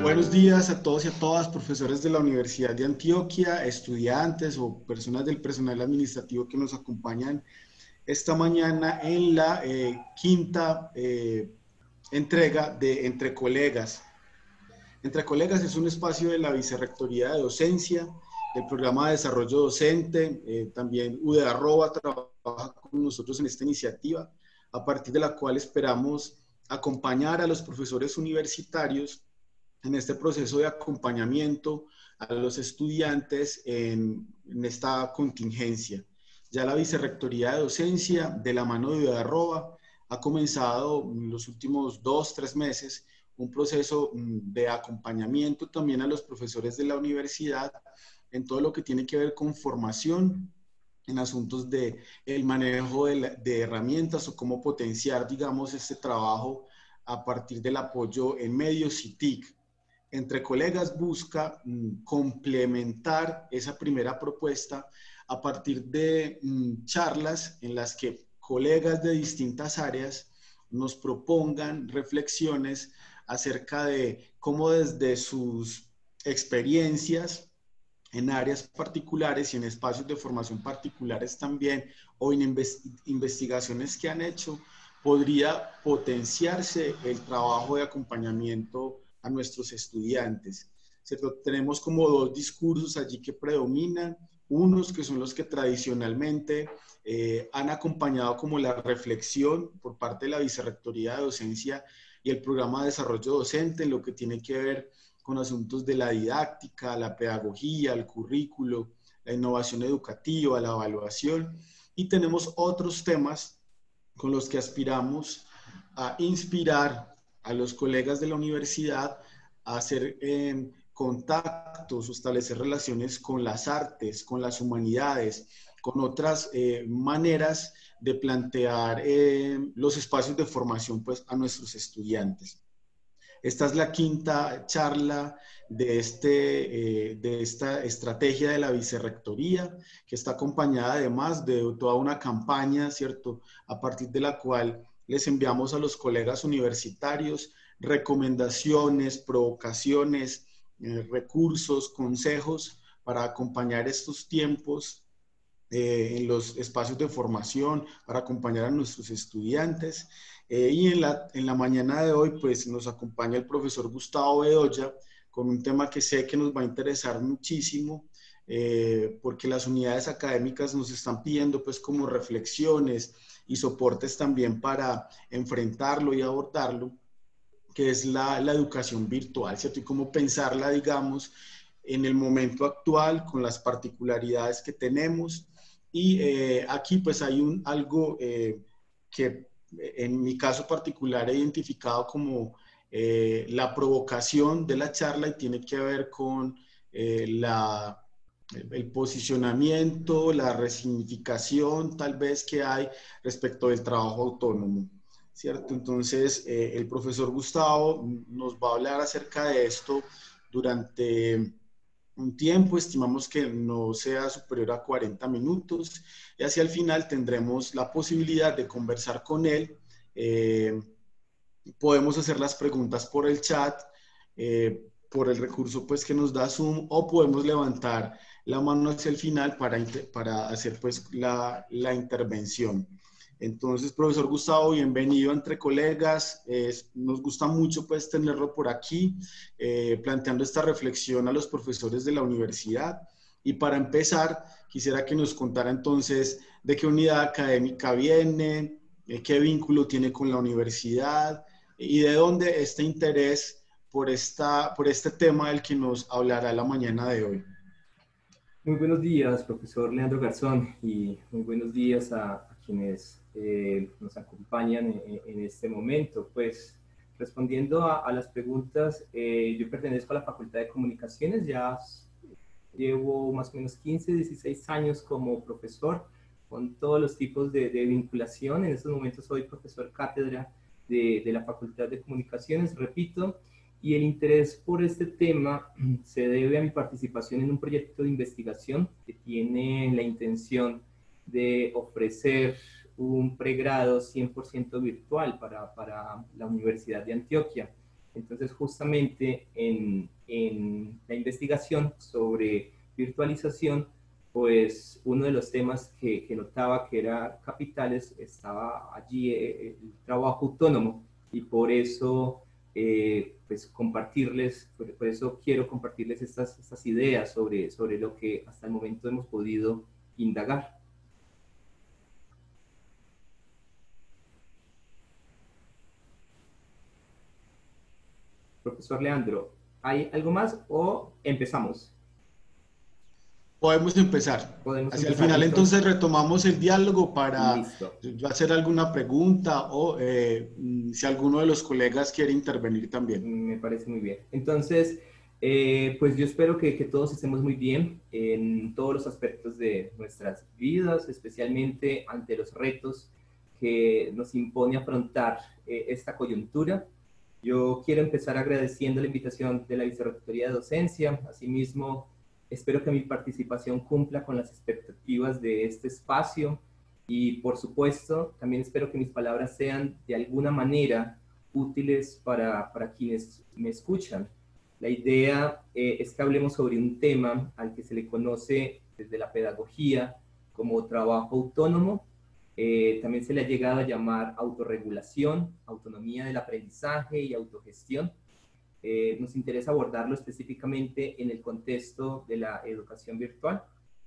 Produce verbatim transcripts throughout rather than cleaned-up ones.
Buenos días a todos y a todas, profesores de la Universidad de Antioquia, estudiantes o personas del personal administrativo que nos acompañan esta mañana en la eh, quinta eh, entrega de Entre Colegas. Entre Colegas es un espacio de la Vicerrectoría de Docencia, del Programa de Desarrollo Docente, eh, también U D E Arroba trabaja con nosotros en esta iniciativa, a partir de la cual esperamos acompañar a los profesores universitarios en este proceso de acompañamiento a los estudiantes en, en esta contingencia. Ya la Vicerrectoría de Docencia, de la mano de Arroba, ha comenzado en los últimos dos, tres meses un proceso de acompañamiento también a los profesores de la universidad en todo lo que tiene que ver con formación, en asuntos de el manejo de, la, de herramientas o cómo potenciar, digamos, este trabajo a partir del apoyo en medios y T I C. Entre Colegas busca mm, complementar esa primera propuesta a partir de mm, charlas en las que colegas de distintas áreas nos propongan reflexiones acerca de cómo desde sus experiencias en áreas particulares y en espacios de formación particulares también, o en investigaciones que han hecho, podría potenciarse el trabajo de acompañamiento a nuestros estudiantes. ¿Cierto? Tenemos como dos discursos allí que predominan, unos que son los que tradicionalmente eh, han acompañado como la reflexión por parte de la Vicerrectoría de Docencia y el Programa de Desarrollo Docente en lo que tiene que ver con asuntos de la didáctica, la pedagogía, el currículo, la innovación educativa, la evaluación, y tenemos otros temas con los que aspiramos a inspirar a los colegas de la universidad a hacer eh, contactos o establecer relaciones con las artes, con las humanidades, con otras eh, maneras de plantear eh, los espacios de formación pues, a nuestros estudiantes. Esta es la quinta charla de, este, eh, de esta estrategia de la vicerrectoría, que está acompañada además de toda una campaña, ¿cierto?, a partir de la cual les enviamos a los colegas universitarios recomendaciones, provocaciones, eh, recursos, consejos para acompañar estos tiempos eh, en los espacios de formación, para acompañar a nuestros estudiantes. Eh, y en la, en la mañana de hoy, pues nos acompaña el profesor Gustavo Bedoya con un tema que sé que nos va a interesar muchísimo, eh, porque las unidades académicas nos están pidiendo pues como reflexiones y soportes también para enfrentarlo y abordarlo, que es la, la educación virtual, ¿cierto? Y cómo pensarla, digamos, en el momento actual, con las particularidades que tenemos. Y eh, aquí pues hay un, algo eh, que en mi caso particular he identificado como eh, la provocación de la charla y tiene que ver con eh, la, el posicionamiento, la resignificación tal vez que hay respecto del trabajo autónomo, ¿cierto? Entonces eh, el profesor Gustavo nos va a hablar acerca de esto durante un tiempo, estimamos que no sea superior a cuarenta minutos, y hacia el final tendremos la posibilidad de conversar con él. Eh, podemos hacer las preguntas por el chat, eh, por el recurso pues, que nos da Zoom, o podemos levantar la mano hacia el final para, para hacer pues, la, la intervención. Entonces, profesor Gustavo, bienvenido a Entre Colegas. Eh, nos gusta mucho pues tenerlo por aquí, eh, planteando esta reflexión a los profesores de la universidad. Y para empezar, quisiera que nos contara entonces de qué unidad académica viene, eh, qué vínculo tiene con la universidad y de dónde este interés por, esta, por este tema del que nos hablará la mañana de hoy. Muy buenos días, profesor Leandro Garzón, y muy buenos días a, a quienes eh, nos acompañan en, en este momento. Pues, respondiendo a, a las preguntas, eh, yo pertenezco a la Facultad de Comunicaciones, ya llevo más o menos quince, dieciséis años como profesor, con todos los tipos de, de vinculación. En estos momentos soy profesor cátedra de, de la Facultad de Comunicaciones, repito, y el interés por este tema se debe a mi participación en un proyecto de investigación que tiene la intención de ofrecer un pregrado cien por ciento virtual para, para la Universidad de Antioquia. Entonces, justamente en, en la investigación sobre virtualización, pues uno de los temas que, que notaba que era capitales estaba allí eh, el trabajo autónomo, y por eso eh, pues compartirles, por, por eso quiero compartirles estas, estas ideas sobre, sobre lo que hasta el momento hemos podido indagar. Profesor Leandro, ¿hay algo más o empezamos? Podemos empezar. Podemos Hacia el empezar final entonces. entonces retomamos el diálogo para Listo. hacer alguna pregunta o eh, si alguno de los colegas quiere intervenir también. Me parece muy bien. Entonces, eh, pues yo espero que, que todos estemos muy bien en todos los aspectos de nuestras vidas, especialmente ante los retos que nos impone afrontar eh, esta coyuntura. Yo quiero empezar agradeciendo la invitación de la Vicerrectoría de Docencia. Asimismo, espero que mi participación cumpla con las expectativas de este espacio y, por supuesto, también espero que mis palabras sean de alguna manera útiles para, para quienes me escuchan. La idea eh, es que hablemos sobre un tema al que se le conoce desde la pedagogía como trabajo autónomo. Eh, también se le ha llegado a llamar autorregulación, autonomía del aprendizaje y autogestión. Eh, nos interesa abordarlo específicamente en el contexto de la educación virtual.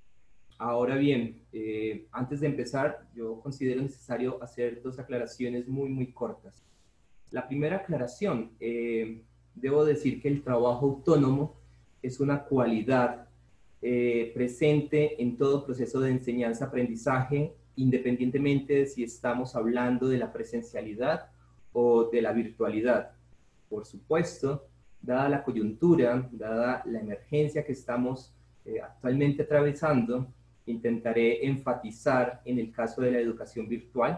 Ahora bien, eh, antes de empezar, yo considero necesario hacer dos aclaraciones muy, muy cortas. La primera aclaración, eh, debo decir que el trabajo autónomo es una cualidad eh, presente en todo proceso de enseñanza-aprendizaje, independientemente de si estamos hablando de la presencialidad o de la virtualidad. Por supuesto, dada la coyuntura, dada la emergencia que estamos eh, actualmente atravesando, intentaré enfatizar en el caso de la educación virtual,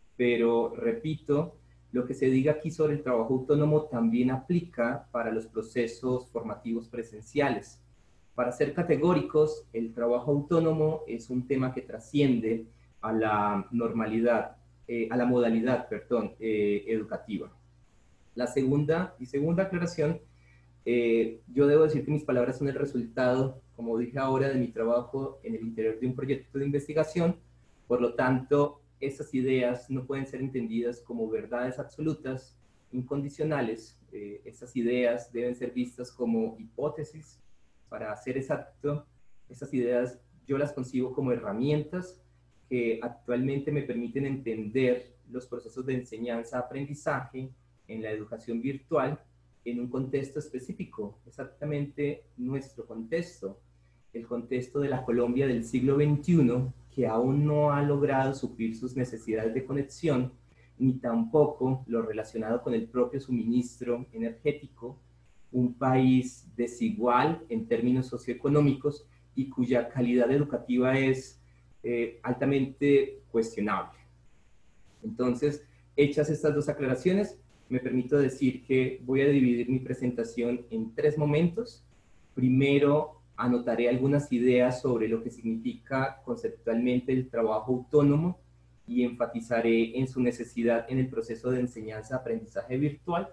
pero repito, lo que se diga aquí sobre el trabajo autónomo también aplica para los procesos formativos presenciales. Para ser categóricos, el trabajo autónomo es un tema que trasciende a la normalidad, eh, a la modalidad, perdón, eh, educativa. La segunda y segunda aclaración, eh, yo debo decir que mis palabras son el resultado, como dije ahora, de mi trabajo en el interior de un proyecto de investigación. Por lo tanto, esas ideas no pueden ser entendidas como verdades absolutas, incondicionales. Eh, esas ideas deben ser vistas como hipótesis. Para ser exacto, esas ideas yo las concibo como herramientas que actualmente me permiten entender los procesos de enseñanza-aprendizaje en la educación virtual en un contexto específico, exactamente nuestro contexto, el contexto de la Colombia del siglo veintiuno, que aún no ha logrado suplir sus necesidades de conexión, ni tampoco lo relacionado con el propio suministro energético, un país desigual en términos socioeconómicos y cuya calidad educativa es eh, altamente cuestionable. Entonces, hechas estas dos aclaraciones, me permito decir que voy a dividir mi presentación en tres momentos. Primero, anotaré algunas ideas sobre lo que significa conceptualmente el trabajo autónomo y enfatizaré en su necesidad en el proceso de enseñanza-aprendizaje virtual.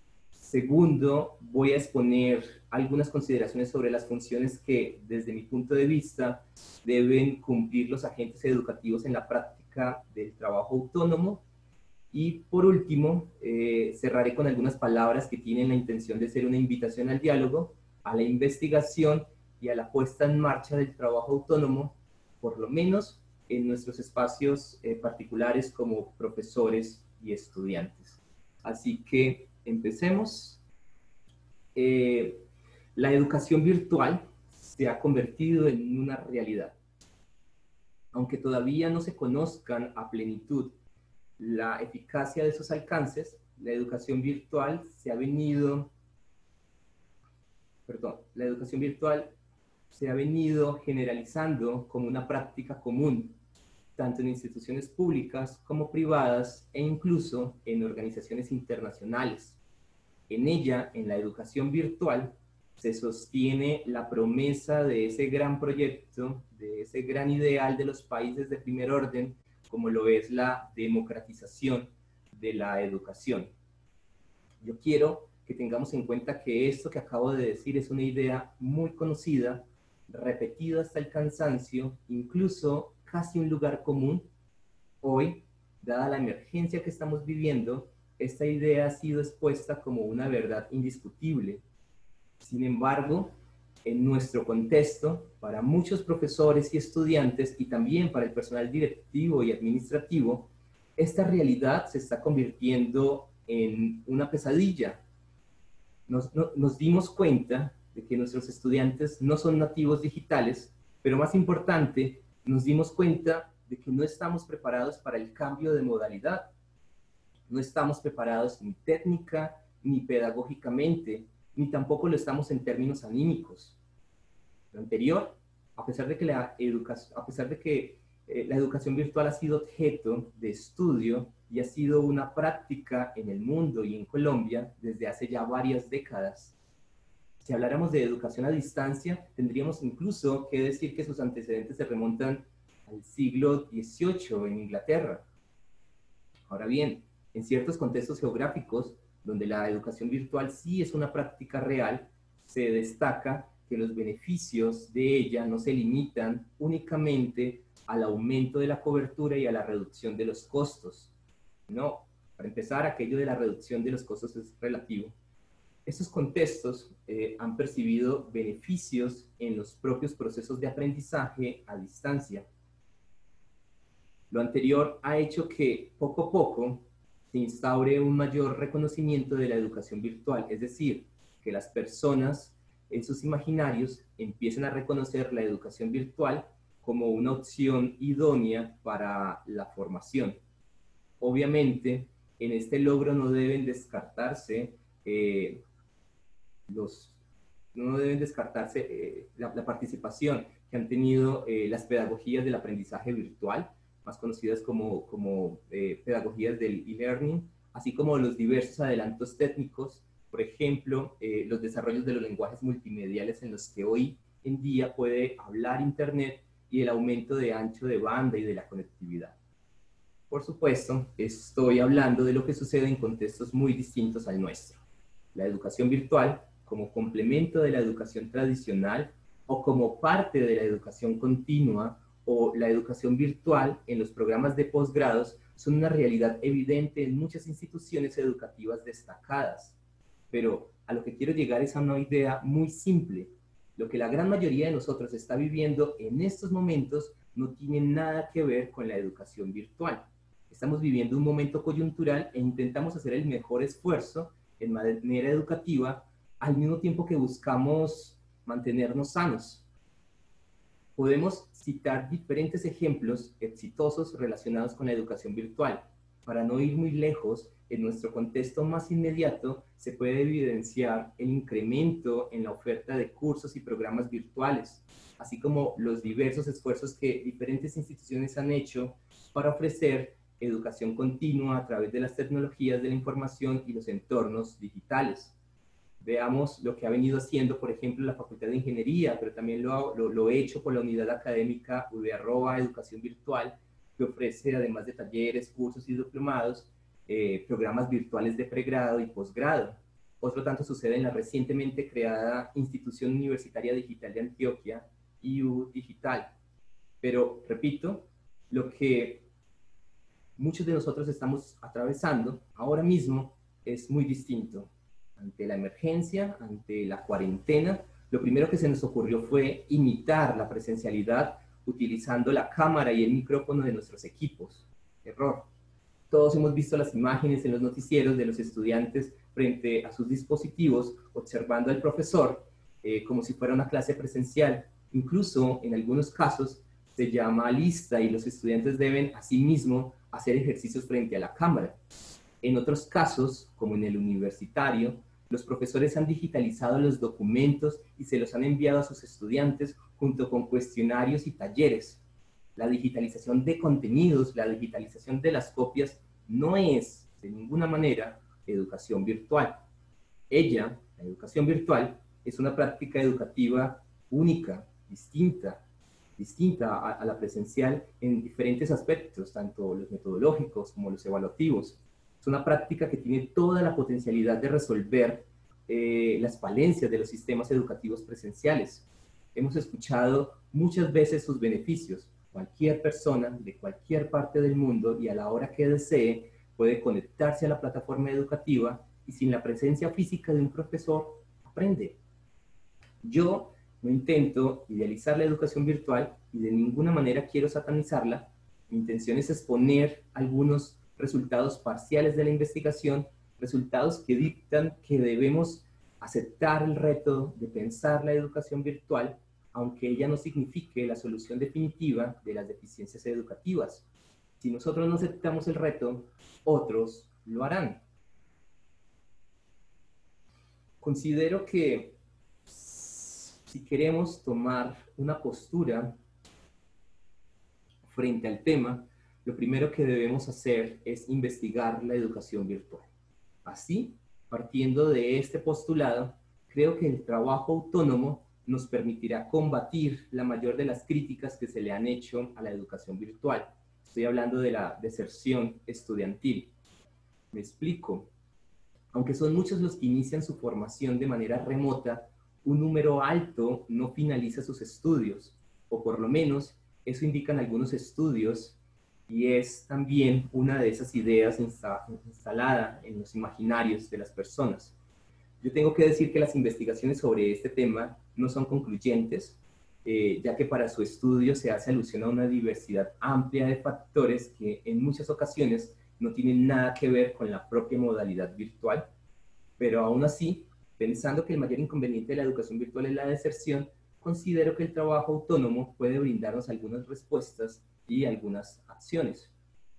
Segundo, voy a exponer algunas consideraciones sobre las funciones que, desde mi punto de vista, deben cumplir los agentes educativos en la práctica del trabajo autónomo. Y por último, eh, cerraré con algunas palabras que tienen la intención de ser una invitación al diálogo, a la investigación y a la puesta en marcha del trabajo autónomo, por lo menos en nuestros espacios eh, particulares como profesores y estudiantes. Así que empecemos. Eh, la educación virtual se ha convertido en una realidad. Aunque todavía no se conozcan a plenitud la eficacia de esos alcances, la educación virtual se ha venido, perdón, la educación virtual se ha venido generalizando como una práctica común, tanto en instituciones públicas como privadas e incluso en organizaciones internacionales. En ella, en la educación virtual, se sostiene la promesa de ese gran proyecto, de ese gran ideal de los países de primer orden, como lo es la democratización de la educación. Yo quiero que tengamos en cuenta que esto que acabo de decir es una idea muy conocida, repetida hasta el cansancio, incluso casi un lugar común. Hoy, dada la emergencia que estamos viviendo, esta idea ha sido expuesta como una verdad indiscutible. Sin embargo, en nuestro contexto, para muchos profesores y estudiantes, y también para el personal directivo y administrativo, esta realidad se está convirtiendo en una pesadilla. Nos, no, nos dimos cuenta de que nuestros estudiantes no son nativos digitales, pero más importante, nos dimos cuenta de que no estamos preparados para el cambio de modalidad. No estamos preparados ni técnica, ni pedagógicamente, ni tampoco lo estamos en términos anímicos. Lo anterior, a pesar de que la educación, a pesar de que eh, la educación virtual ha sido objeto de estudio y ha sido una práctica en el mundo y en Colombia desde hace ya varias décadas. Si habláramos de educación a distancia, tendríamos incluso que decir que sus antecedentes se remontan al siglo dieciocho en Inglaterra. Ahora bien, en ciertos contextos geográficos, donde la educación virtual sí es una práctica real, se destaca que los beneficios de ella no se limitan únicamente al aumento de la cobertura y a la reducción de los costos. No, para empezar, aquello de la reducción de los costos es relativo. Estos contextos eh, han percibido beneficios en los propios procesos de aprendizaje a distancia. Lo anterior ha hecho que poco a poco se instaure un mayor reconocimiento de la educación virtual, es decir, que las personas en sus imaginarios empiecen a reconocer la educación virtual como una opción idónea para la formación. Obviamente, en este logro no deben descartarse eh, los, no deben descartarse eh, la, la participación que han tenido eh, las pedagogías del aprendizaje virtual, más conocidas como, como eh, pedagogías del e-learning, así como los diversos adelantos técnicos, por ejemplo, eh, los desarrollos de los lenguajes multimediales en los que hoy en día puede hablar Internet y el aumento de ancho de banda y de la conectividad. Por supuesto, estoy hablando de lo que sucede en contextos muy distintos al nuestro. La educación virtual, como complemento de la educación tradicional o como parte de la educación continua, o la educación virtual en los programas de posgrados, son una realidad evidente en muchas instituciones educativas destacadas. Pero a lo que quiero llegar es a una idea muy simple. Lo que la gran mayoría de nosotros está viviendo en estos momentos no tiene nada que ver con la educación virtual. Estamos viviendo un momento coyuntural e intentamos hacer el mejor esfuerzo en manera educativa, al mismo tiempo que buscamos mantenernos sanos. Podemos citar diferentes ejemplos exitosos relacionados con la educación virtual. Para no ir muy lejos, en nuestro contexto más inmediato se puede evidenciar el incremento en la oferta de cursos y programas virtuales, así como los diversos esfuerzos que diferentes instituciones han hecho para ofrecer educación continua a través de las tecnologías de la información y los entornos digitales. Veamos lo que ha venido haciendo, por ejemplo, la Facultad de Ingeniería, pero también lo ha lo, lo hecho por la unidad académica U D arroba Educación Virtual, que ofrece, además de talleres, cursos y diplomados, eh, programas virtuales de pregrado y posgrado. Otro tanto sucede en la recientemente creada Institución Universitaria Digital de Antioquia, I U Digital. Pero, repito, lo que muchos de nosotros estamos atravesando ahora mismo es muy distinto. Ante la emergencia, ante la cuarentena, lo primero que se nos ocurrió fue imitar la presencialidad utilizando la cámara y el micrófono de nuestros equipos. Error. Todos hemos visto las imágenes en los noticieros de los estudiantes frente a sus dispositivos, observando al profesor eh, como si fuera una clase presencial. Incluso, en algunos casos, se llama lista y los estudiantes deben, asimismo, hacer ejercicios frente a la cámara. En otros casos, como en el universitario, los profesores han digitalizado los documentos y se los han enviado a sus estudiantes junto con cuestionarios y talleres. La digitalización de contenidos, la digitalización de las copias, no es, de ninguna manera, educación virtual. Ella, la educación virtual, es una práctica educativa única, distinta, distinta a, a la presencial en diferentes aspectos, tanto los metodológicos como los evaluativos. Es una práctica que tiene toda la potencialidad de resolver eh, las falencias de los sistemas educativos presenciales. Hemos escuchado muchas veces sus beneficios. Cualquier persona de cualquier parte del mundo y a la hora que desee puede conectarse a la plataforma educativa y sin la presencia física de un profesor aprende. Yo no intento idealizar la educación virtual y de ninguna manera quiero satanizarla. Mi intención es exponer algunos resultados parciales de la investigación, resultados que dictan que debemos aceptar el reto de pensar la educación virtual, aunque ella no signifique la solución definitiva de las deficiencias educativas. Si nosotros no aceptamos el reto, otros lo harán. Considero que si queremos tomar una postura frente al tema, lo primero que debemos hacer es investigar la educación virtual. Así, partiendo de este postulado, creo que el trabajo autónomo nos permitirá combatir la mayor de las críticas que se le han hecho a la educación virtual. Estoy hablando de la deserción estudiantil. Me explico. Aunque son muchos los que inician su formación de manera remota, un número alto no finaliza sus estudios, o por lo menos eso indican algunos estudios, y es también una de esas ideas insta instalada en los imaginarios de las personas. Yo tengo que decir que las investigaciones sobre este tema no son concluyentes, eh, ya que para su estudio se hace alusión a una diversidad amplia de factores que en muchas ocasiones no tienen nada que ver con la propia modalidad virtual, pero aún así, pensando que el mayor inconveniente de la educación virtual es la deserción, considero que el trabajo autónomo puede brindarnos algunas respuestas y algunas acciones.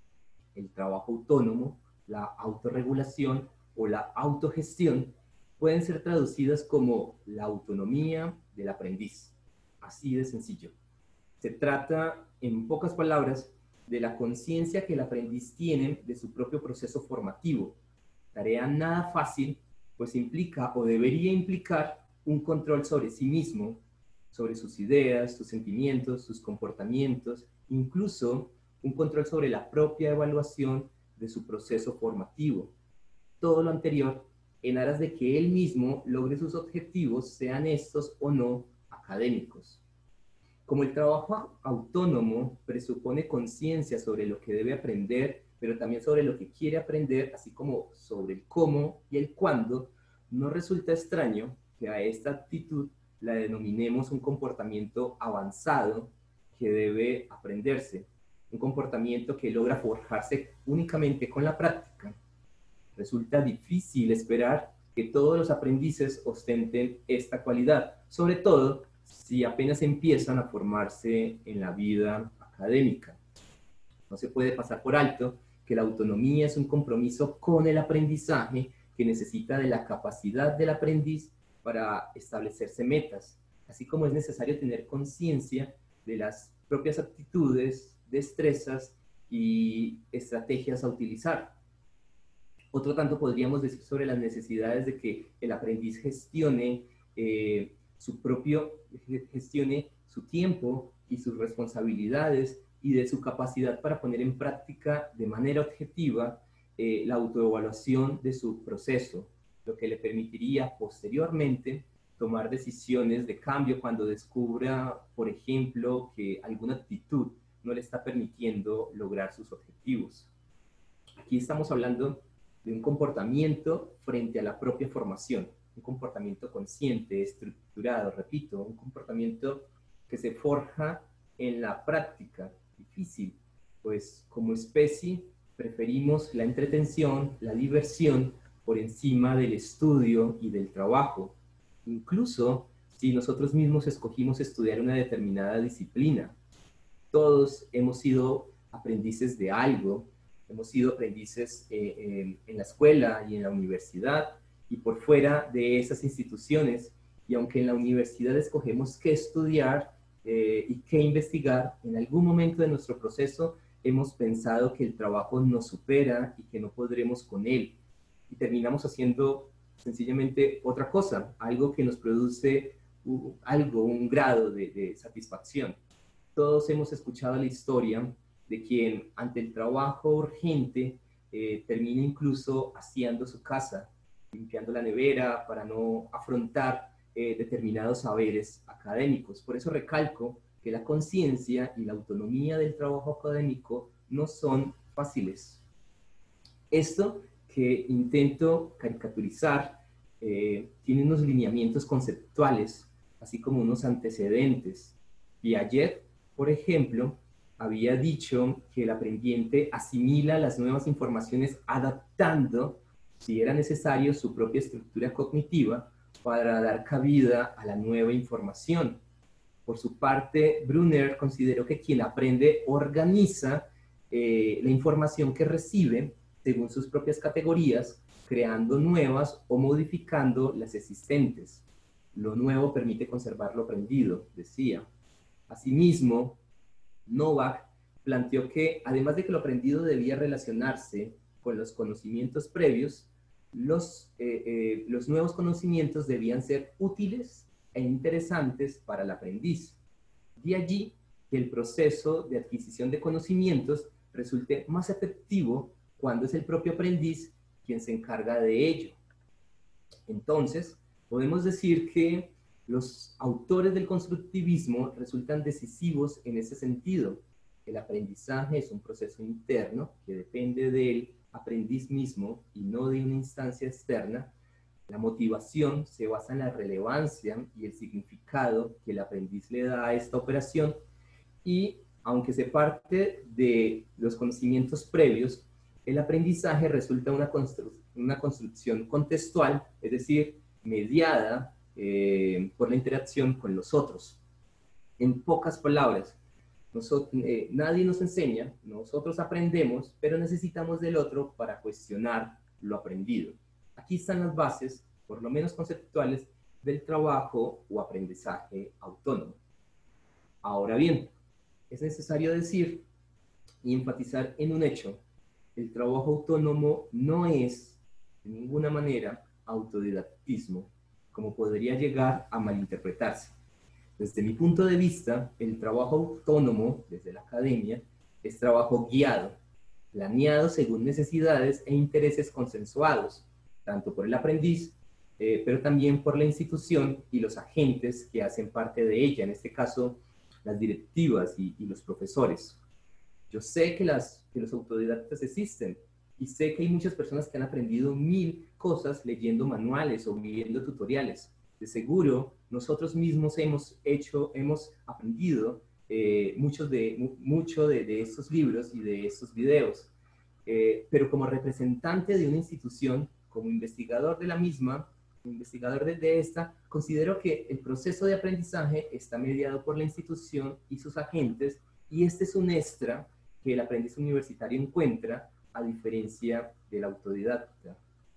El trabajo autónomo, la autorregulación o la autogestión pueden ser traducidas como la autonomía del aprendiz. Así de sencillo. Se trata, en pocas palabras, de la conciencia que el aprendiz tiene de su propio proceso formativo. Tarea nada fácil, pues implica o debería implicar un control sobre sí mismo, sobre sus ideas, sus sentimientos, sus comportamientos, incluso un control sobre la propia evaluación de su proceso formativo. Todo lo anterior en aras de que él mismo logre sus objetivos, sean estos o no académicos. Como el trabajo autónomo presupone conciencia sobre lo que debe aprender, pero también sobre lo que quiere aprender, así como sobre el cómo y el cuándo, no resulta extraño que a esta actitud la denominemos un comportamiento avanzado que debe aprenderse, un comportamiento que logra forjarse únicamente con la práctica. Resulta difícil esperar que todos los aprendices ostenten esta cualidad, sobre todo si apenas empiezan a formarse en la vida académica. No se puede pasar por alto que la autonomía es un compromiso con el aprendizaje que necesita de la capacidad del aprendiz para establecerse metas, así como es necesario tener conciencia de las propias actitudes, destrezas y estrategias a utilizar. Otro tanto podríamos decir sobre las necesidades de que el aprendiz gestione eh, su propio, gestione su tiempo y sus responsabilidades y de su capacidad para poner en práctica de manera objetiva eh, la autoevaluación de su proceso, lo que le permitiría posteriormente tomar decisiones de cambio cuando descubra, por ejemplo, que alguna actitud no le está permitiendo lograr sus objetivos. Aquí estamos hablando de un comportamiento frente a la propia formación, un comportamiento consciente, estructurado, repito, un comportamiento que se forja en la práctica, difícil, pues como especie preferimos la entretención, la diversión, por encima del estudio y del trabajo. Incluso si nosotros mismos escogimos estudiar una determinada disciplina, todos hemos sido aprendices de algo, hemos sido aprendices eh, eh, en la escuela y en la universidad y por fuera de esas instituciones, y aunque en la universidad escogemos qué estudiar eh, y qué investigar, en algún momento de nuestro proceso hemos pensado que el trabajo nos supera y que no podremos con él, y terminamos haciendo sencillamente otra cosa, algo que nos produce uh, algo, un grado de, de satisfacción. Todos hemos escuchado la historia de quien ante el trabajo urgente eh, termina incluso haciendo su casa, limpiando la nevera, para no afrontar eh, determinados saberes académicos. Por eso recalco que la conciencia y la autonomía del trabajo académico no son fáciles. Esto que intento caricaturizar eh, tiene unos lineamientos conceptuales, así como unos antecedentes. Piaget, por ejemplo, había dicho que el aprendiente asimila las nuevas informaciones adaptando, si era necesario, su propia estructura cognitiva para dar cabida a la nueva información. Por su parte, Brunner consideró que quien aprende organiza eh, la información que recibe según sus propias categorías, creando nuevas o modificando las existentes. Lo nuevo permite conservar lo aprendido, decía. Asimismo, Novak planteó que, además de que lo aprendido debía relacionarse con los conocimientos previos, los, eh, eh, los nuevos conocimientos debían ser útiles e interesantes para el aprendiz. De allí que el proceso de adquisición de conocimientos resulte más efectivo cuando es el propio aprendiz quien se encarga de ello. Entonces, podemos decir que los autores del constructivismo resultan decisivos en ese sentido. El aprendizaje es un proceso interno que depende del aprendiz mismo y no de una instancia externa. La motivación se basa en la relevancia y el significado que el aprendiz le da a esta operación y, aunque se parte de los conocimientos previos, el aprendizaje resulta una, constru una construcción contextual, es decir, mediada eh, por la interacción con los otros. En pocas palabras, nosotros, eh, nadie nos enseña, nosotros aprendemos, pero necesitamos del otro para cuestionar lo aprendido. Aquí están las bases, por lo menos conceptuales, del trabajo o aprendizaje autónomo. Ahora bien, es necesario decir y enfatizar en un hecho: el trabajo autónomo no es, de ninguna manera, autodidactismo, como podría llegar a malinterpretarse. Desde mi punto de vista, el trabajo autónomo, desde la academia, es trabajo guiado, planeado según necesidades e intereses consensuados, tanto por el aprendiz, eh, pero también por la institución y los agentes que hacen parte de ella, en este caso, las directivas y, y los profesores. Yo sé que, las, que los autodidactas existen y sé que hay muchas personas que han aprendido mil cosas leyendo manuales o viendo tutoriales. De seguro, nosotros mismos hemos hecho, hemos aprendido eh, muchos de, mucho de, de estos libros y de estos videos. Eh, pero como representante de una institución, como investigador de la misma, investigador de, de esta, considero que el proceso de aprendizaje está mediado por la institución y sus agentes, y este es un extra que el aprendiz universitario encuentra, a diferencia del autodidacta.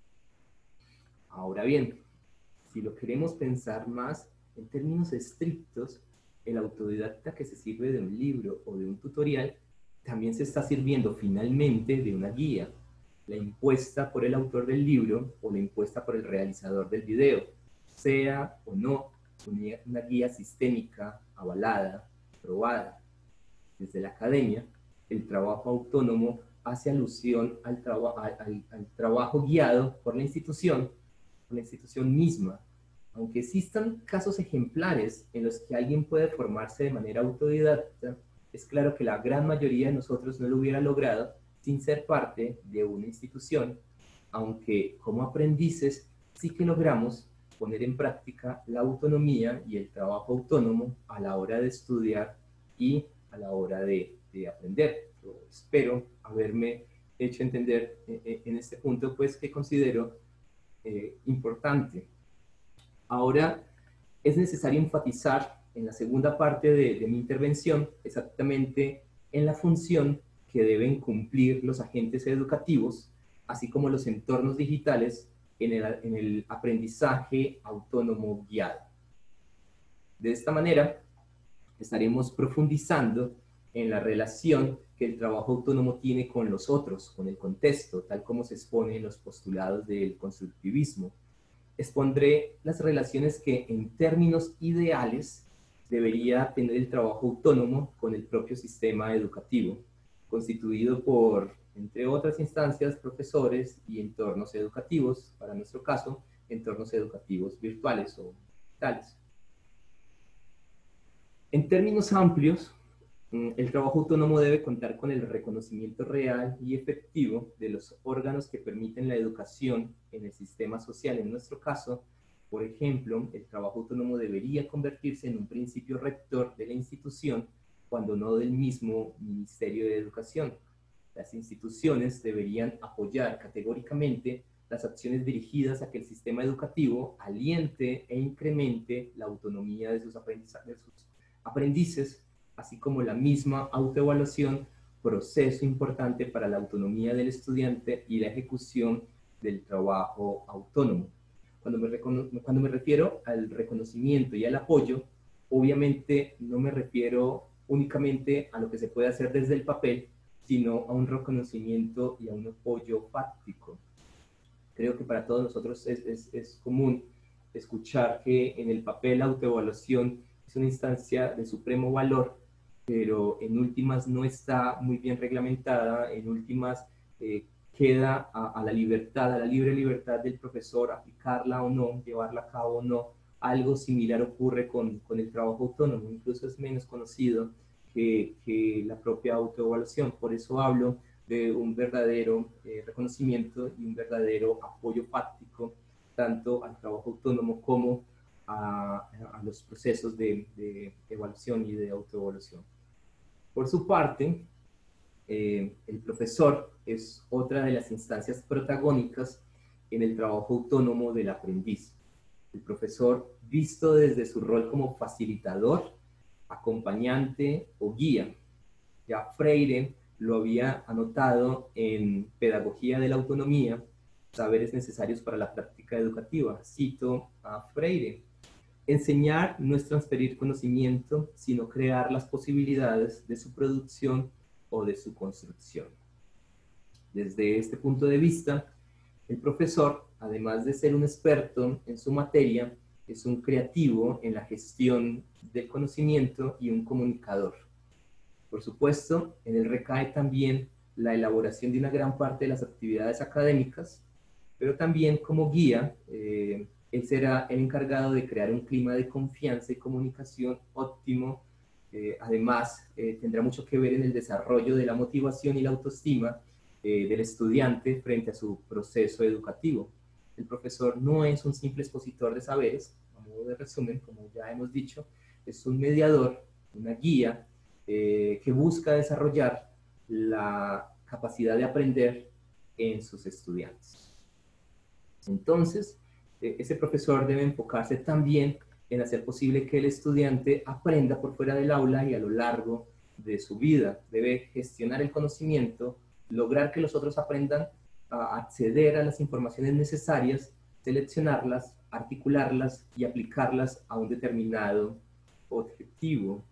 Ahora bien, si lo queremos pensar más en términos estrictos, el autodidacta que se sirve de un libro o de un tutorial también se está sirviendo finalmente de una guía, la impuesta por el autor del libro o la impuesta por el realizador del video, sea o no una guía sistémica, avalada, probada. Desde la academia, el trabajo autónomo hace alusión al, traba al, al trabajo guiado por la institución, por la institución misma. Aunque existan casos ejemplares en los que alguien puede formarse de manera autodidacta, es claro que la gran mayoría de nosotros no lo hubiera logrado sin ser parte de una institución, aunque como aprendices sí que logramos poner en práctica la autonomía y el trabajo autónomo a la hora de estudiar y a la hora de, de aprender. Yo espero haberme hecho entender en este punto, pues, que considero eh, importante. Ahora, es necesario enfatizar en la segunda parte de, de mi intervención exactamente en la función que deben cumplir los agentes educativos, así como los entornos digitales en el, en el aprendizaje autónomo guiado. De esta manera, estaremos profundizando en la relación que el trabajo autónomo tiene con los otros, con el contexto, tal como se expone en los postulados del constructivismo. Expondré las relaciones que, en términos ideales, debería tener el trabajo autónomo con el propio sistema educativo, constituido por entre otras instancias, profesores y entornos educativos, para nuestro caso, entornos educativos virtuales o digitales. En términos amplios, el trabajo autónomo debe contar con el reconocimiento real y efectivo de los órganos que permiten la educación en el sistema social. En nuestro caso, por ejemplo, el trabajo autónomo debería convertirse en un principio rector de la institución, cuando no del mismo Ministerio de Educación. Las instituciones deberían apoyar categóricamente las acciones dirigidas a que el sistema educativo aliente e incremente la autonomía de sus, de sus aprendices, así como la misma autoevaluación, proceso importante para la autonomía del estudiante y la ejecución del trabajo autónomo. Cuando me, cuando me refiero al reconocimiento y al apoyo, obviamente no me refiero únicamente a lo que se puede hacer desde el papel, sino a un reconocimiento y a un apoyo fáctico. Creo que para todos nosotros es, es, es común escuchar que en el papel la autoevaluación es una instancia de supremo valor, pero en últimas no está muy bien reglamentada, en últimas eh, queda a, a la libertad, a la libre libertad del profesor aplicarla o no, llevarla a cabo o no. Algo similar ocurre con, con el trabajo autónomo, incluso es menos conocido que, que la propia autoevaluación. Por eso hablo de un verdadero eh, reconocimiento y un verdadero apoyo fáctico, tanto al trabajo autónomo como a, a los procesos de, de evaluación y de autoevaluación. Por su parte, eh, el profesor es otra de las instancias protagónicas en el trabajo autónomo del aprendiz. El profesor, visto desde su rol como facilitador, acompañante o guía. Ya Freire lo había anotado en Pedagogía de la Autonomía, saberes necesarios para la práctica educativa. Cito a Freire: enseñar no es transferir conocimiento, sino crear las posibilidades de su producción o de su construcción. Desde este punto de vista, el profesor, además de ser un experto en su materia, es un creativo en la gestión del conocimiento y un comunicador. Por supuesto, en él recae también la elaboración de una gran parte de las actividades académicas, pero también como guía, eh, él será el encargado de crear un clima de confianza y comunicación óptimo. Eh, además, eh, tendrá mucho que ver en el desarrollo de la motivación y la autoestima eh, del estudiante frente a su proceso educativo. El profesor no es un simple expositor de saberes, a modo de resumen, como ya hemos dicho, es un mediador, una guía eh, que busca desarrollar la capacidad de aprender en sus estudiantes. Entonces, eh, ese profesor debe enfocarse también en hacer posible que el estudiante aprenda por fuera del aula y a lo largo de su vida. Debe gestionar el conocimiento, lograr que los otros aprendan a acceder a las informaciones necesarias, seleccionarlas, articularlas y aplicarlas a un determinado objetivo.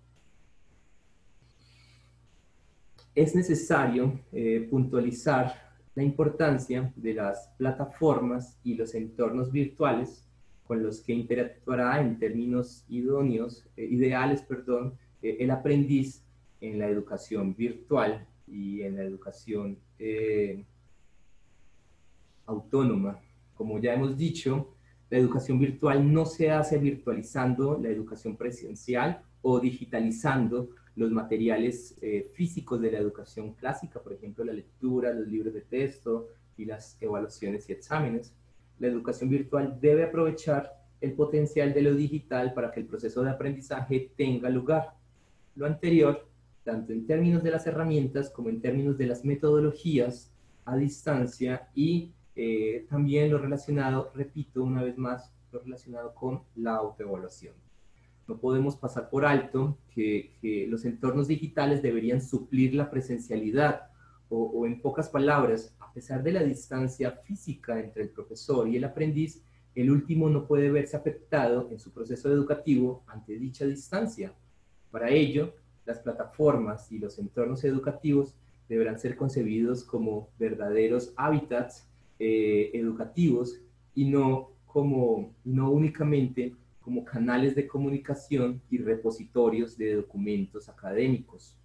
Es necesario eh, puntualizar la importancia de las plataformas y los entornos virtuales con los que interactuará en términos idóneos, eh, ideales perdón, eh, el aprendiz en la educación virtual y en la educación eh, autónoma. Como ya hemos dicho, la educación virtual no se hace virtualizando la educación presencial o digitalizando los materiales eh, físicos de la educación clásica, por ejemplo, la lectura, los libros de texto y las evaluaciones y exámenes. La educación virtual debe aprovechar el potencial de lo digital para que el proceso de aprendizaje tenga lugar. Lo anterior, tanto en términos de las herramientas como en términos de las metodologías a distancia y eh, también lo relacionado, repito una vez más, lo relacionado con la autoevaluación. No podemos pasar por alto que, que los entornos digitales deberían suplir la presencialidad o, o en pocas palabras, a pesar de la distancia física entre el profesor y el aprendiz, el último no puede verse afectado en su proceso educativo ante dicha distancia. Para ello, las plataformas y los entornos educativos deberán ser concebidos como verdaderos hábitats eh, educativos y no, como, no únicamente como canales de comunicación y repositorios de documentos académicos.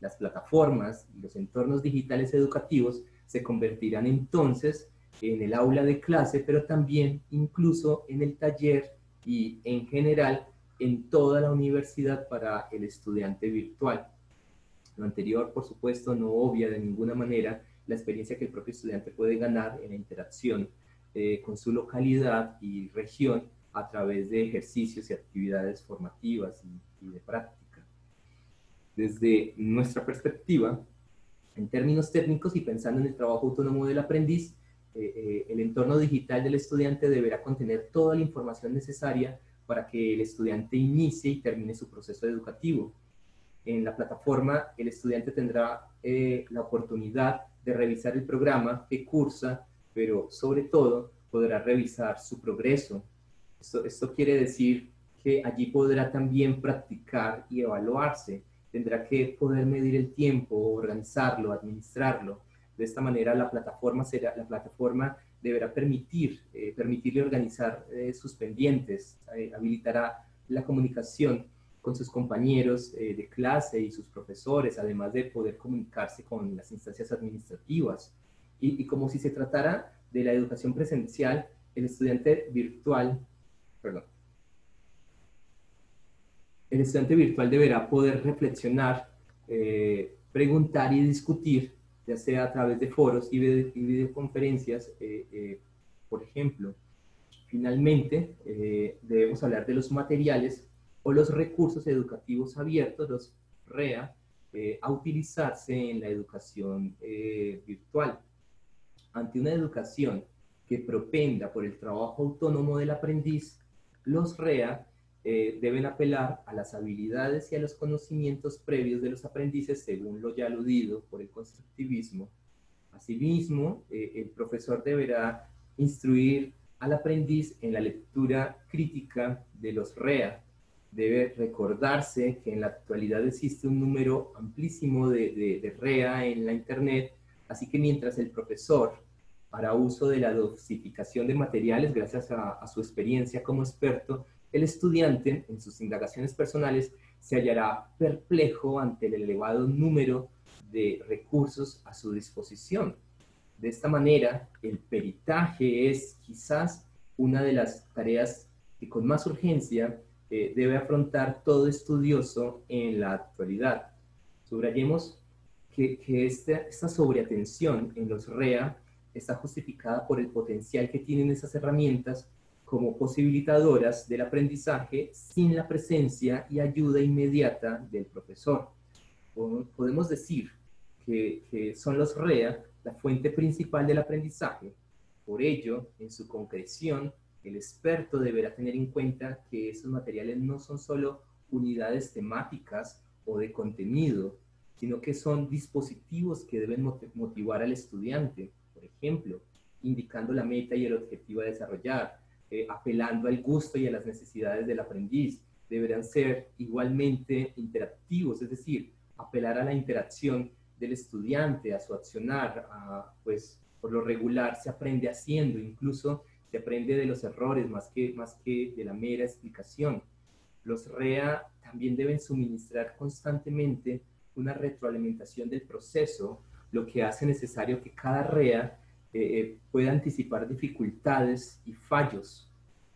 las plataformas y los entornos digitales educativos se convertirán entonces en el aula de clase, pero también incluso en el taller y en general en toda la universidad para el estudiante virtual. Lo anterior, por supuesto, no obvia de ninguna manera la experiencia que el propio estudiante puede ganar en la interacción eh, con su localidad y región a través de ejercicios y actividades formativas y, y de práctica. Desde nuestra perspectiva, en términos técnicos y pensando en el trabajo autónomo del aprendiz, eh, eh, el entorno digital del estudiante deberá contener toda la información necesaria para que el estudiante inicie y termine su proceso educativo. En la plataforma, el estudiante tendrá eh, la oportunidad de revisar el programa que cursa, pero sobre todo podrá revisar su progreso. Esto, esto quiere decir que allí podrá también practicar y evaluarse. Tendrá que poder medir el tiempo, organizarlo, administrarlo. De esta manera, la plataforma, será, la plataforma deberá permitir, eh, permitirle organizar eh, sus pendientes, eh, habilitará la comunicación con sus compañeros eh, de clase y sus profesores, además de poder comunicarse con las instancias administrativas. Y, y como si se tratara de la educación presencial, el estudiante virtual, perdón, el estudiante virtual deberá poder reflexionar, eh, preguntar y discutir, ya sea a través de foros y, video, y videoconferencias, eh, eh, por ejemplo. Finalmente, eh, debemos hablar de los materiales o los recursos educativos abiertos, los R E A, eh, a utilizarse en la educación eh, virtual. Ante una educación que propenda por el trabajo autónomo del aprendiz, los R E A eh, deben apelar a las habilidades y a los conocimientos previos de los aprendices, según lo ya aludido por el constructivismo. Asimismo, eh, el profesor deberá instruir al aprendiz en la lectura crítica de los R E A. Debe recordarse que en la actualidad existe un número amplísimo de, de, de R E A en la Internet, así que mientras el profesor hará uso de la dosificación de materiales gracias a, a su experiencia como experto, el estudiante, en sus indagaciones personales, se hallará perplejo ante el elevado número de recursos a su disposición. De esta manera, el peritaje es quizás una de las tareas que con más urgencia eh, debe afrontar todo estudioso en la actualidad. Subrayemos que, que esta, esta sobreatención en los R E A está justificada por el potencial que tienen esas herramientas como posibilitadoras del aprendizaje sin la presencia y ayuda inmediata del profesor. Podemos decir que, que son los R E A la fuente principal del aprendizaje. Por ello, en su concreción, el experto deberá tener en cuenta que esos materiales no son solo unidades temáticas o de contenido, sino que son dispositivos que deben motivar al estudiante, por ejemplo, indicando la meta y el objetivo a desarrollar, eh, apelando al gusto y a las necesidades del aprendiz. Deberán ser igualmente interactivos, es decir, apelar a la interacción del estudiante, a su accionar, a, pues por lo regular se aprende haciendo, incluso se aprende de los errores más que, más que de la mera explicación. Los R E A también deben suministrar constantemente una retroalimentación del proceso, lo que hace necesario que cada R E A eh, pueda anticipar dificultades y fallos.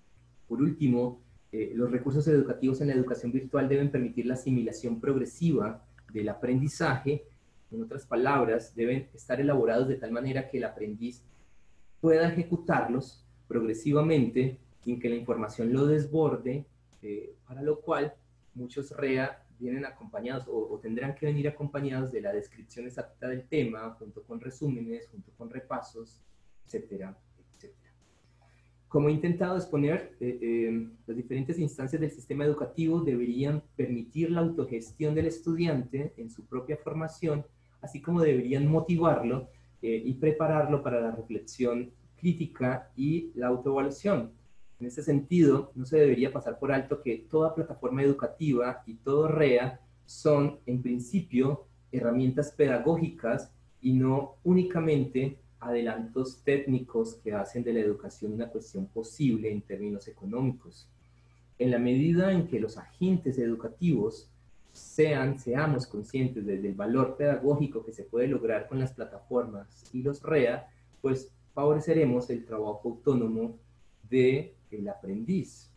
Por último, eh, los recursos educativos en la educación virtual deben permitir la asimilación progresiva del aprendizaje. En otras palabras, deben estar elaborados de tal manera que el aprendiz pueda ejecutarlos progresivamente sin que la información lo desborde, eh, para lo cual muchos R E A vienen acompañados o, o tendrán que venir acompañados de la descripción exacta del tema, junto con resúmenes, junto con repasos, etcétera, etcétera. Como he intentado exponer, eh, eh, las diferentes instancias del sistema educativo deberían permitir la autogestión del estudiante en su propia formación, así como deberían motivarlo eh, y prepararlo para la reflexión crítica y la autoevaluación. En ese sentido, no se debería pasar por alto que toda plataforma educativa y todo R E A son, en principio, herramientas pedagógicas y no únicamente adelantos técnicos que hacen de la educación una cuestión posible en términos económicos. En la medida en que los agentes educativos sean, seamos conscientes de, del valor pedagógico que se puede lograr con las plataformas y los REA, pues favoreceremos el trabajo autónomo del aprendiz.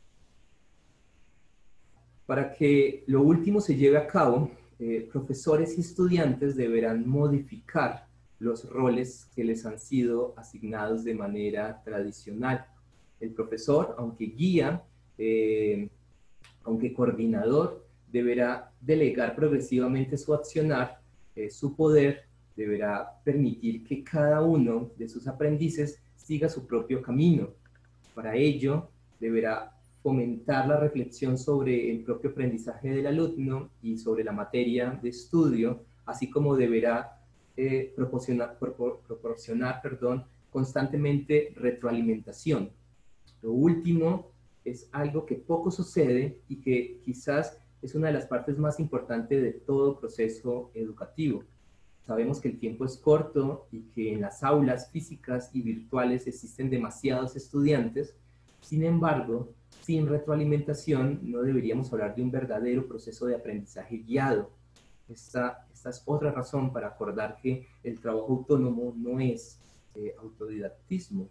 Para que lo último se lleve a cabo, eh, profesores y estudiantes deberán modificar los roles que les han sido asignados de manera tradicional. El profesor, aunque guía, eh, aunque coordinador, deberá delegar progresivamente su accionar, eh, su poder, deberá permitir que cada uno de sus aprendices siga su propio camino. Para ello, deberá fomentar la reflexión sobre el propio aprendizaje del alumno y sobre la materia de estudio, así como deberá eh, proporcionar, propor, proporcionar perdón, constantemente retroalimentación. Lo último es algo que poco sucede y que quizás es una de las partes más importantes de todo proceso educativo. Sabemos que el tiempo es corto y que en las aulas físicas y virtuales existen demasiados estudiantes. Sin embargo, sin retroalimentación no deberíamos hablar de un verdadero proceso de aprendizaje guiado. Esta, esta es otra razón para acordar que el trabajo autónomo no es eh, autodidactismo.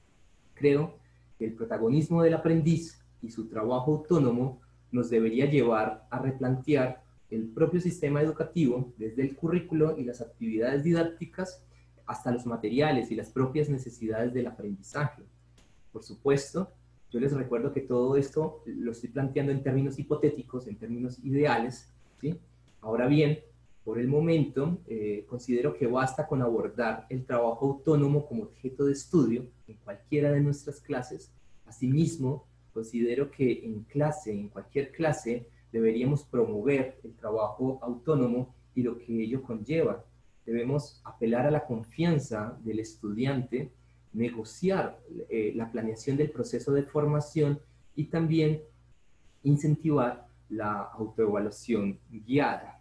Creo que el protagonismo del aprendiz y su trabajo autónomo nos debería llevar a replantear el propio sistema educativo, desde el currículo y las actividades didácticas hasta los materiales y las propias necesidades del aprendizaje. Por supuesto, yo les recuerdo que todo esto lo estoy planteando en términos hipotéticos, en términos ideales, ¿sí? Ahora bien, por el momento, eh, considero que basta con abordar el trabajo autónomo como objeto de estudio en cualquiera de nuestras clases. Asimismo, considero que en clase, en cualquier clase, deberíamos promover el trabajo autónomo y lo que ello conlleva. Debemos apelar a la confianza del estudiante, negociar eh, la planeación del proceso de formación y también incentivar la autoevaluación guiada.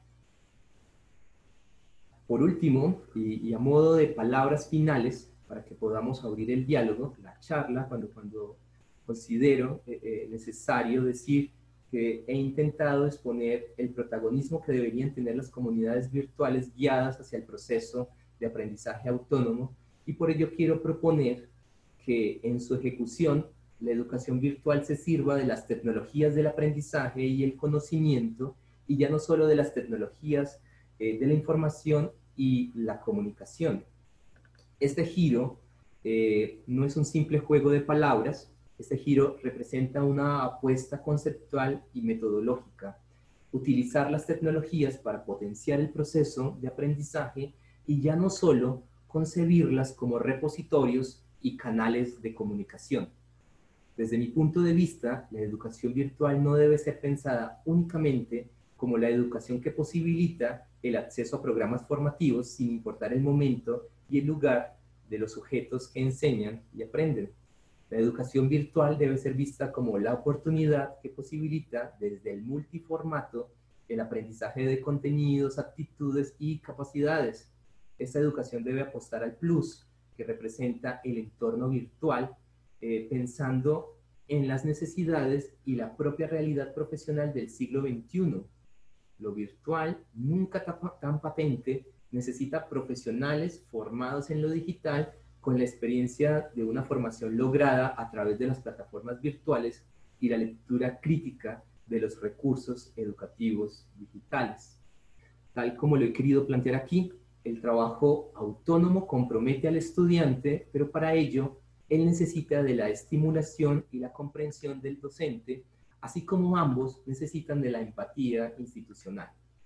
Por último, y, y a modo de palabras finales, para que podamos abrir el diálogo, la charla, cuando, cuando considero eh, eh, necesario decir que he intentado exponer el protagonismo que deberían tener las comunidades virtuales guiadas hacia el proceso de aprendizaje autónomo, y por ello quiero proponer que en su ejecución la educación virtual se sirva de las tecnologías del aprendizaje y el conocimiento, y ya no solo de las tecnologías eh, de la información y la comunicación. Este giro eh, no es un simple juego de palabras. Este giro representa una apuesta conceptual y metodológica. Utilizar las tecnologías para potenciar el proceso de aprendizaje y ya no solo concebirlas como repositorios y canales de comunicación. Desde mi punto de vista, la educación virtual no debe ser pensada únicamente como la educación que posibilita el acceso a programas formativos sin importar el momento y el lugar de los sujetos que enseñan y aprenden. La educación virtual debe ser vista como la oportunidad que posibilita desde el multiformato el aprendizaje de contenidos, actitudes y capacidades. Esta educación debe apostar al plus que representa el entorno virtual, eh, pensando en las necesidades y la propia realidad profesional del siglo veintiuno. Lo virtual, nunca tan patente, necesita profesionales formados en lo digital con la experiencia de una formación lograda a través de las plataformas virtuales y la lectura crítica de los recursos educativos digitales. Tal como lo he querido plantear aquí, el trabajo autónomo compromete al estudiante, pero para ello él necesita de la estimulación y la comprensión del docente, así como ambos necesitan de la empatía institucional.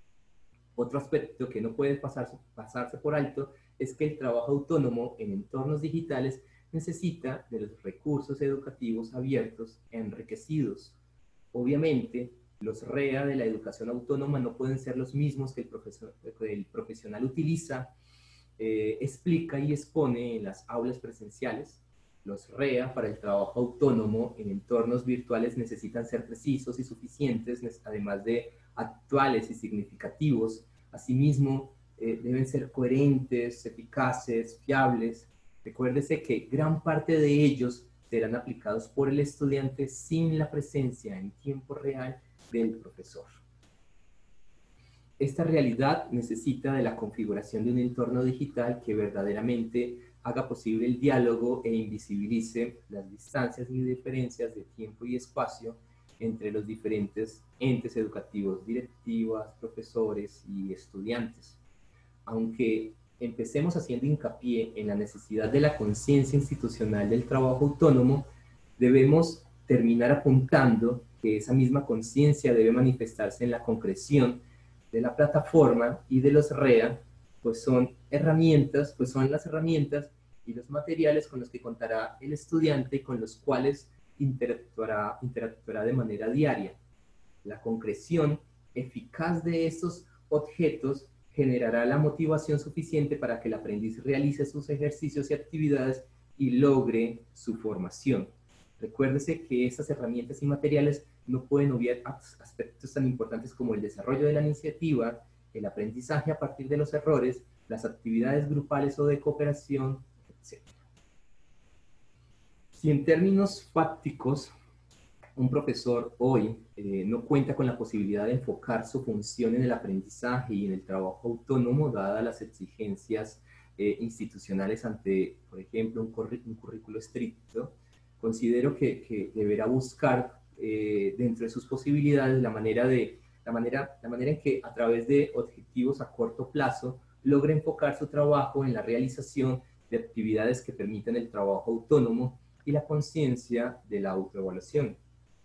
Otro aspecto que no puede pasarse, pasarse por alto es que el trabajo autónomo en entornos digitales necesita de los recursos educativos abiertos e enriquecidos. Obviamente, los REA de la educación autónoma no pueden ser los mismos que el, profesor, que el profesional utiliza, eh, explica y expone en las aulas presenciales. Los REA para el trabajo autónomo en entornos virtuales necesitan ser precisos y suficientes, además de actuales y significativos. Asimismo, eh, deben ser coherentes, eficaces, fiables. Recuérdese que gran parte de ellos serán aplicados por el estudiante sin la presencia en tiempo real del profesor. esta realidad necesita de la configuración de un entorno digital que verdaderamente haga posible el diálogo e invisibilice las distancias y diferencias de tiempo y espacio entre los diferentes entes educativos, directivas, profesores y estudiantes. Aunque empecemos haciendo hincapié en la necesidad de la conciencia institucional del trabajo autónomo, debemos terminar apuntando que esa misma conciencia debe manifestarse en la concreción de la plataforma y de los R E A, pues son herramientas, pues son las herramientas y los materiales con los que contará el estudiante y con los cuales interactuará, interactuará de manera diaria. La concreción eficaz de estos objetos generará la motivación suficiente para que el aprendiz realice sus ejercicios y actividades y logre su formación. Recuérdese que estas herramientas y materiales no pueden obviar aspectos tan importantes como el desarrollo de la iniciativa, el aprendizaje a partir de los errores, las actividades grupales o de cooperación, etcétera. Si en términos fácticos un profesor hoy eh, no cuenta con la posibilidad de enfocar su función en el aprendizaje y en el trabajo autónomo, dadas las exigencias eh, institucionales ante, por ejemplo, un, un currículo estricto, considero que, que deberá buscar eh, dentro de sus posibilidades la manera, de, la, manera, la manera en que a través de objetivos a corto plazo logre enfocar su trabajo en la realización de actividades que permitan el trabajo autónomo y la conciencia de la autoevaluación.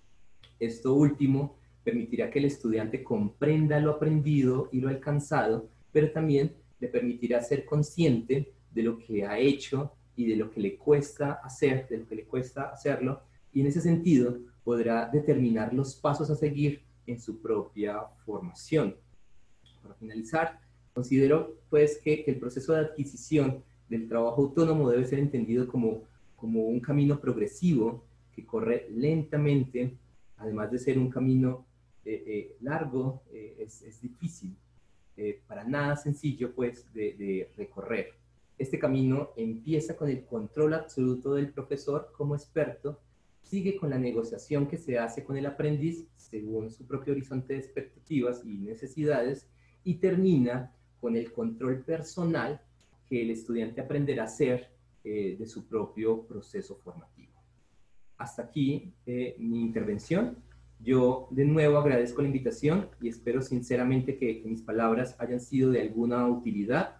Esto último permitirá que el estudiante comprenda lo aprendido y lo alcanzado, pero también le permitirá ser consciente de lo que ha hecho y de lo que le cuesta hacer, de lo que le cuesta hacerlo, y en ese sentido podrá determinar los pasos a seguir en su propia formación. Para finalizar, considero pues que, que el proceso de adquisición del trabajo autónomo debe ser entendido como, como un camino progresivo que corre lentamente. Además de ser un camino eh, eh, largo, eh, es, es difícil, eh, para nada sencillo pues de, de recorrer. Este camino empieza con el control absoluto del profesor como experto, sigue con la negociación que se hace con el aprendiz según su propio horizonte de expectativas y necesidades, y termina con el control personal que el estudiante aprenderá a hacer eh, de su propio proceso formativo. Hasta aquí eh, mi intervención. Yo de nuevo agradezco la invitación y espero sinceramente que, que mis palabras hayan sido de alguna utilidad.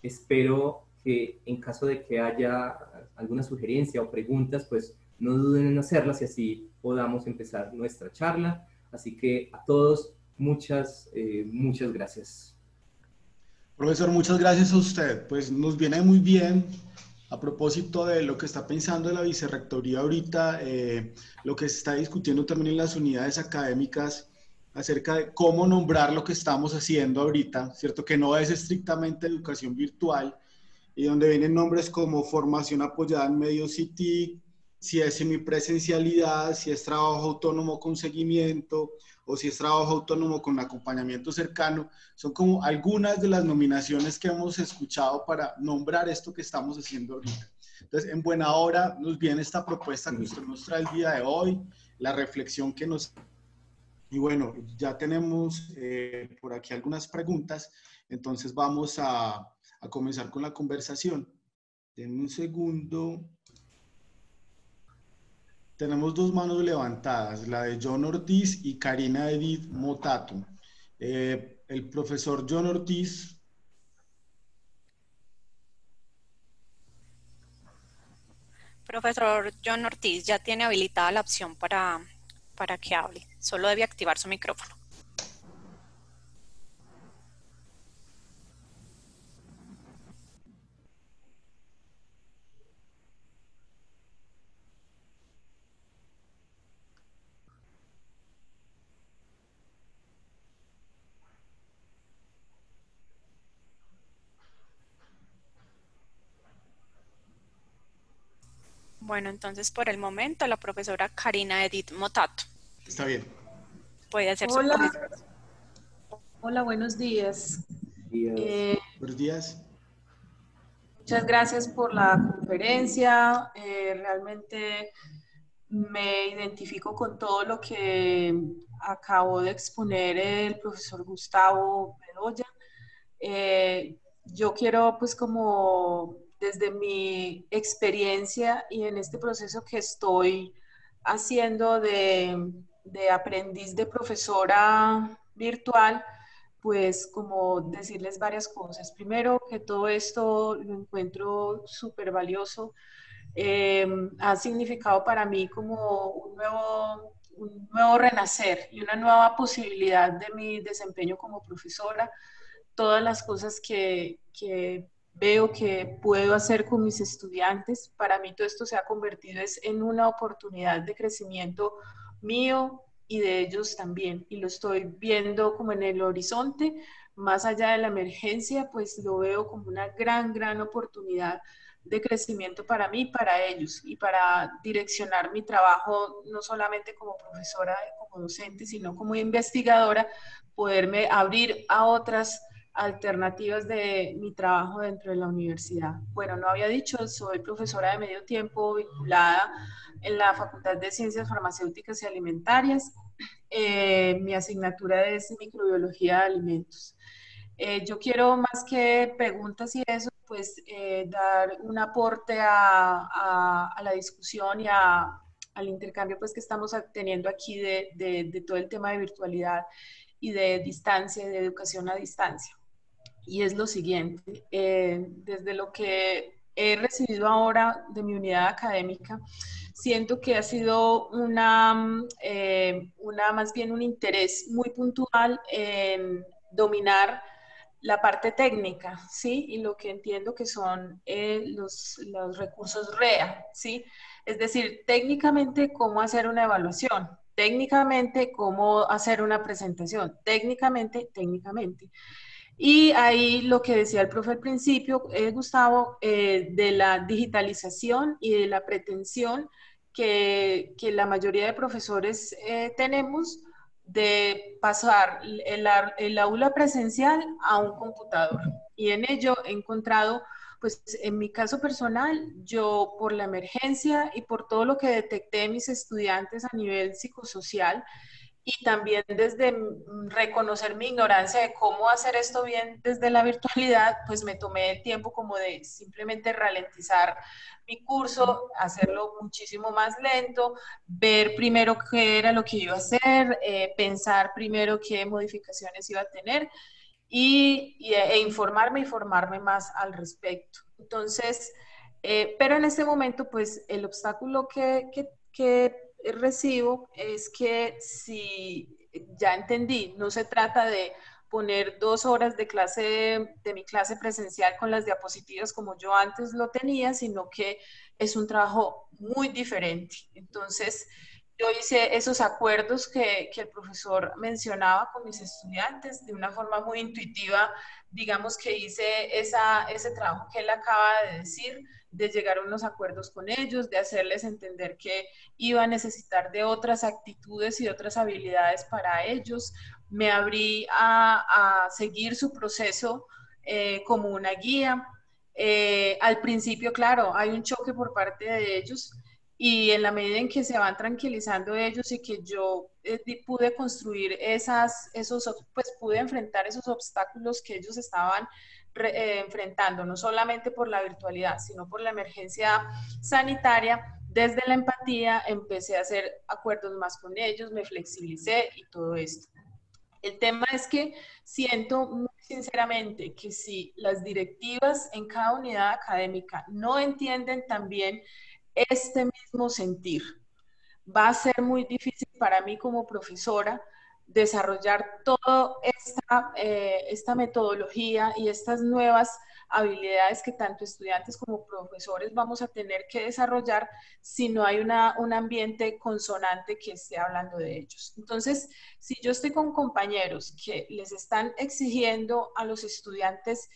Espero que en caso de que haya alguna sugerencia o preguntas, pues no duden en hacerlas y así podamos empezar nuestra charla. Así que a todos, muchas, eh, muchas gracias. Profesor, muchas gracias a usted. Pues nos viene muy bien. A propósito de lo que está pensando la vicerrectoría ahorita, eh, lo que se está discutiendo también en las unidades académicas acerca de cómo nombrar lo que estamos haciendo ahorita, ¿cierto? Que no es estrictamente educación virtual, y donde vienen nombres como formación apoyada en medios I T I C, si es semipresencialidad, si es trabajo autónomo con seguimiento, o si es trabajo autónomo con acompañamiento cercano. Son como algunas de las nominaciones que hemos escuchado para nombrar esto que estamos haciendo ahorita. Entonces, en buena hora nos viene esta propuesta que usted nos trae el día de hoy, la reflexión que nos... Y bueno, ya tenemos eh, por aquí algunas preguntas, entonces vamos a, a comenzar con la conversación. Denme un segundo. Tenemos dos manos levantadas, la de John Ortiz y Karina Edith Motato. Eh, el profesor John Ortiz. Profesor John Ortiz, ya tiene habilitada la opción para, para que hable. Solo debe activar su micrófono. Bueno, entonces por el momento la profesora Karina Edith Motato. Está bien. Puede hacer Hola. su presentación. Hola, buenos días. días. Eh, Buenos días. muchas gracias por la conferencia. Eh, realmente me identifico con todo lo que acabó de exponer el profesor Gustavo Bedoya. Eh, yo quiero pues como desde mi experiencia y en este proceso que estoy haciendo de, de aprendiz de profesora virtual, pues como decirles varias cosas. Primero, que todo esto lo encuentro súper valioso. Eh, ha significado para mí como un nuevo, un nuevo renacer y una nueva posibilidad de mi desempeño como profesora. Todas las cosas que, que veo que puedo hacer con mis estudiantes, para mí todo esto se ha convertido es en una oportunidad de crecimiento mío y de ellos también. Y lo estoy viendo como en el horizonte, más allá de la emergencia, pues lo veo como una gran, gran oportunidad de crecimiento para mí, para ellos y para direccionar mi trabajo no solamente como profesora, como docente, sino como investigadora, poderme abrir a otras alternativas de mi trabajo dentro de la universidad. Bueno, no había dicho, soy profesora de medio tiempo vinculada en la Facultad de Ciencias Farmacéuticas y Alimentarias. Eh, mi asignatura es microbiología de alimentos. Eh, yo quiero más que preguntas y eso, pues eh, dar un aporte a, a, a la discusión y a, al intercambio pues, que estamos teniendo aquí de, de, de todo el tema de virtualidad y de distancia, de educación a distancia. Y es lo siguiente, eh, desde lo que he recibido ahora de mi unidad académica, siento que ha sido una, eh, una más bien un interés muy puntual en dominar la parte técnica, ¿sí? Y lo que entiendo que son eh, los, los recursos R E A, ¿sí? Es decir, técnicamente cómo hacer una evaluación, técnicamente cómo hacer una presentación, técnicamente, técnicamente. Y ahí lo que decía el profe al principio, eh, Gustavo, eh, de la digitalización y de la pretensión que, que la mayoría de profesores eh, tenemos de pasar el, el aula presencial a un computador. Y en ello he encontrado, pues en mi caso personal, yo por la emergencia y por todo lo que detecté en mis estudiantes a nivel psicosocial, y también desde reconocer mi ignorancia de cómo hacer esto bien desde la virtualidad, pues me tomé el tiempo como de simplemente ralentizar mi curso, hacerlo muchísimo más lento, ver primero qué era lo que iba a hacer, eh, pensar primero qué modificaciones iba a tener y, y, e informarme y formarme más al respecto. Entonces, eh, pero en este momento, pues el obstáculo que, que, que recibo es que si ya entendí, no se trata de poner dos horas de clase de, de mi clase presencial con las diapositivas como yo antes lo tenía, sino que es un trabajo muy diferente. Entonces, yo hice esos acuerdos que, que el profesor mencionaba con mis estudiantes de una forma muy intuitiva. Digamos que hice esa, ese trabajo que él acaba de decir, de llegar a unos acuerdos con ellos, de hacerles entender que iba a necesitar de otras actitudes y otras habilidades para ellos. Me abrí a, a seguir su proceso eh, como una guía. Eh, al principio, claro, hay un choque por parte de ellos y en la medida en que se van tranquilizando ellos y que yo eh, pude construir esas, esos, pues pude enfrentar esos obstáculos que ellos estaban re, eh, enfrentando, no solamente por la virtualidad, sino por la emergencia sanitaria. Desde la empatía empecé a hacer acuerdos más con ellos, me flexibilicé y todo esto. El tema es que siento muy sinceramente que si las directivas en cada unidad académica no entienden también este mismo sentir, va a ser muy difícil para mí como profesora desarrollar toda esta, eh, esta metodología y estas nuevas habilidades que tanto estudiantes como profesores vamos a tener que desarrollar si no hay una, un ambiente consonante que esté hablando de ellos. Entonces, si yo estoy con compañeros que les están exigiendo a los estudiantes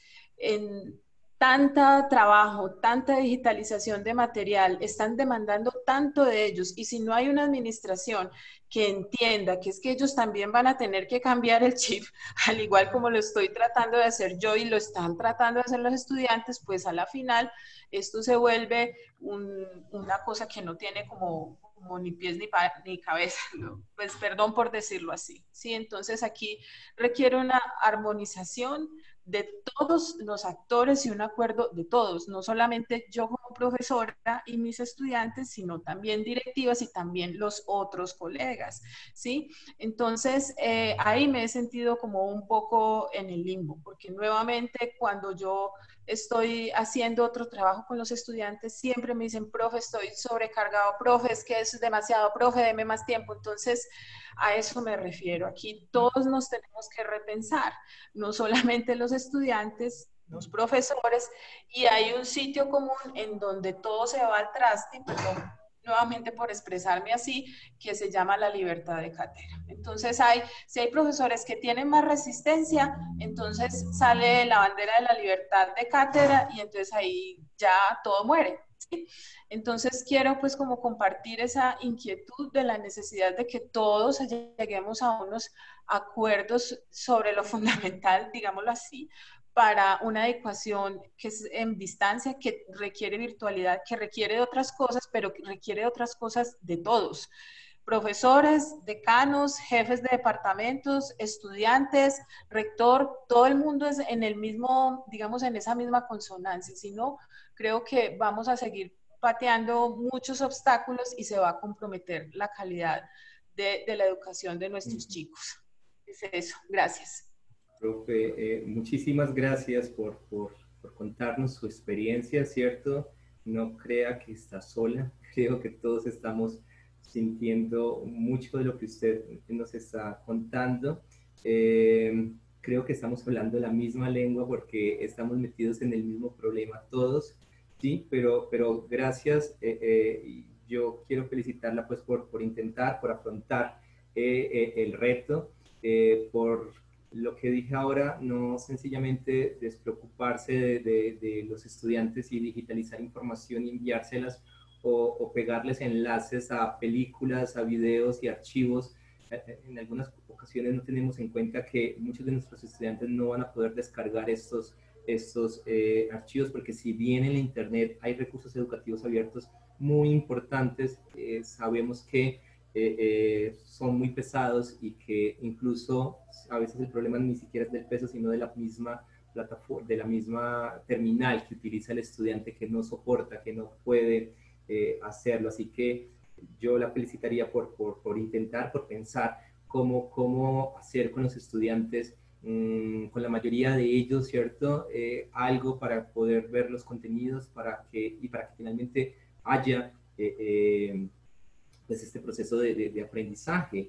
en tanta trabajo, tanta digitalización de material, están demandando tanto de ellos y si no hay una administración que entienda que es que ellos también van a tener que cambiar el chip, al igual como lo estoy tratando de hacer yo y lo están tratando de hacer los estudiantes, pues a la final esto se vuelve un, una cosa que no tiene como como ni pies ni, pa, ni cabeza, ¿no? Pues perdón por decirlo así, ¿sí? Entonces aquí requiere una armonización de todos los actores y un acuerdo de todos, no solamente yo como profesora y mis estudiantes, sino también directivas y también los otros colegas, ¿sí? Entonces, eh, ahí me he sentido como un poco en el limbo, porque nuevamente cuando yo estoy haciendo otro trabajo con los estudiantes, siempre me dicen, profe, estoy sobrecargado, profe, es que es demasiado, profe, deme más tiempo. Entonces, a eso me refiero. Aquí todos nos tenemos que repensar, no solamente los estudiantes, los profesores, y hay un sitio común en donde todo se va al traste, perdón, nuevamente por expresarme así, que se llama la libertad de cátedra. Entonces, hay, si hay profesores que tienen más resistencia, entonces sale la bandera de la libertad de cátedra y entonces ahí ya todo muere, ¿sí? Entonces, quiero pues como compartir esa inquietud de la necesidad de que todos lleguemos a unos acuerdos sobre lo fundamental, digámoslo así, para una adecuación que es en distancia, que requiere virtualidad, que requiere de otras cosas, pero que requiere de otras cosas de todos. Profesores, decanos, jefes de departamentos, estudiantes, rector, todo el mundo es en el mismo, digamos, en esa misma consonancia. Si no, creo que vamos a seguir pateando muchos obstáculos y se va a comprometer la calidad de, de la educación de nuestros chicos. Es eso. Gracias. Profe, eh, muchísimas gracias por, por, por contarnos su experiencia, ¿cierto? No crea que está sola, creo que todos estamos sintiendo mucho de lo que usted nos está contando. Eh, creo que estamos hablando la misma lengua porque estamos metidos en el mismo problema todos, ¿sí? Pero, pero gracias, eh, eh, yo quiero felicitarla pues por, por intentar, por afrontar eh, eh, el reto, eh, por lo que dije ahora, no sencillamente despreocuparse de, de, de los estudiantes y digitalizar información y enviárselas o, o pegarles enlaces a películas, a videos y archivos. En algunas ocasiones no tenemos en cuenta que muchos de nuestros estudiantes no van a poder descargar estos, estos eh, archivos porque si bien en la internet hay recursos educativos abiertos muy importantes, eh, sabemos que Eh, eh, son muy pesados y que incluso a veces el problema ni siquiera es del peso, sino de la misma plataforma, de la misma terminal que utiliza el estudiante que no soporta, que no puede eh, hacerlo. Así que yo la felicitaría por, por, por intentar, por pensar cómo, cómo hacer con los estudiantes, mmm, con la mayoría de ellos, ¿cierto? Eh, algo para poder ver los contenidos para que, y para que finalmente haya eh, eh, pues este proceso de, de, de aprendizaje.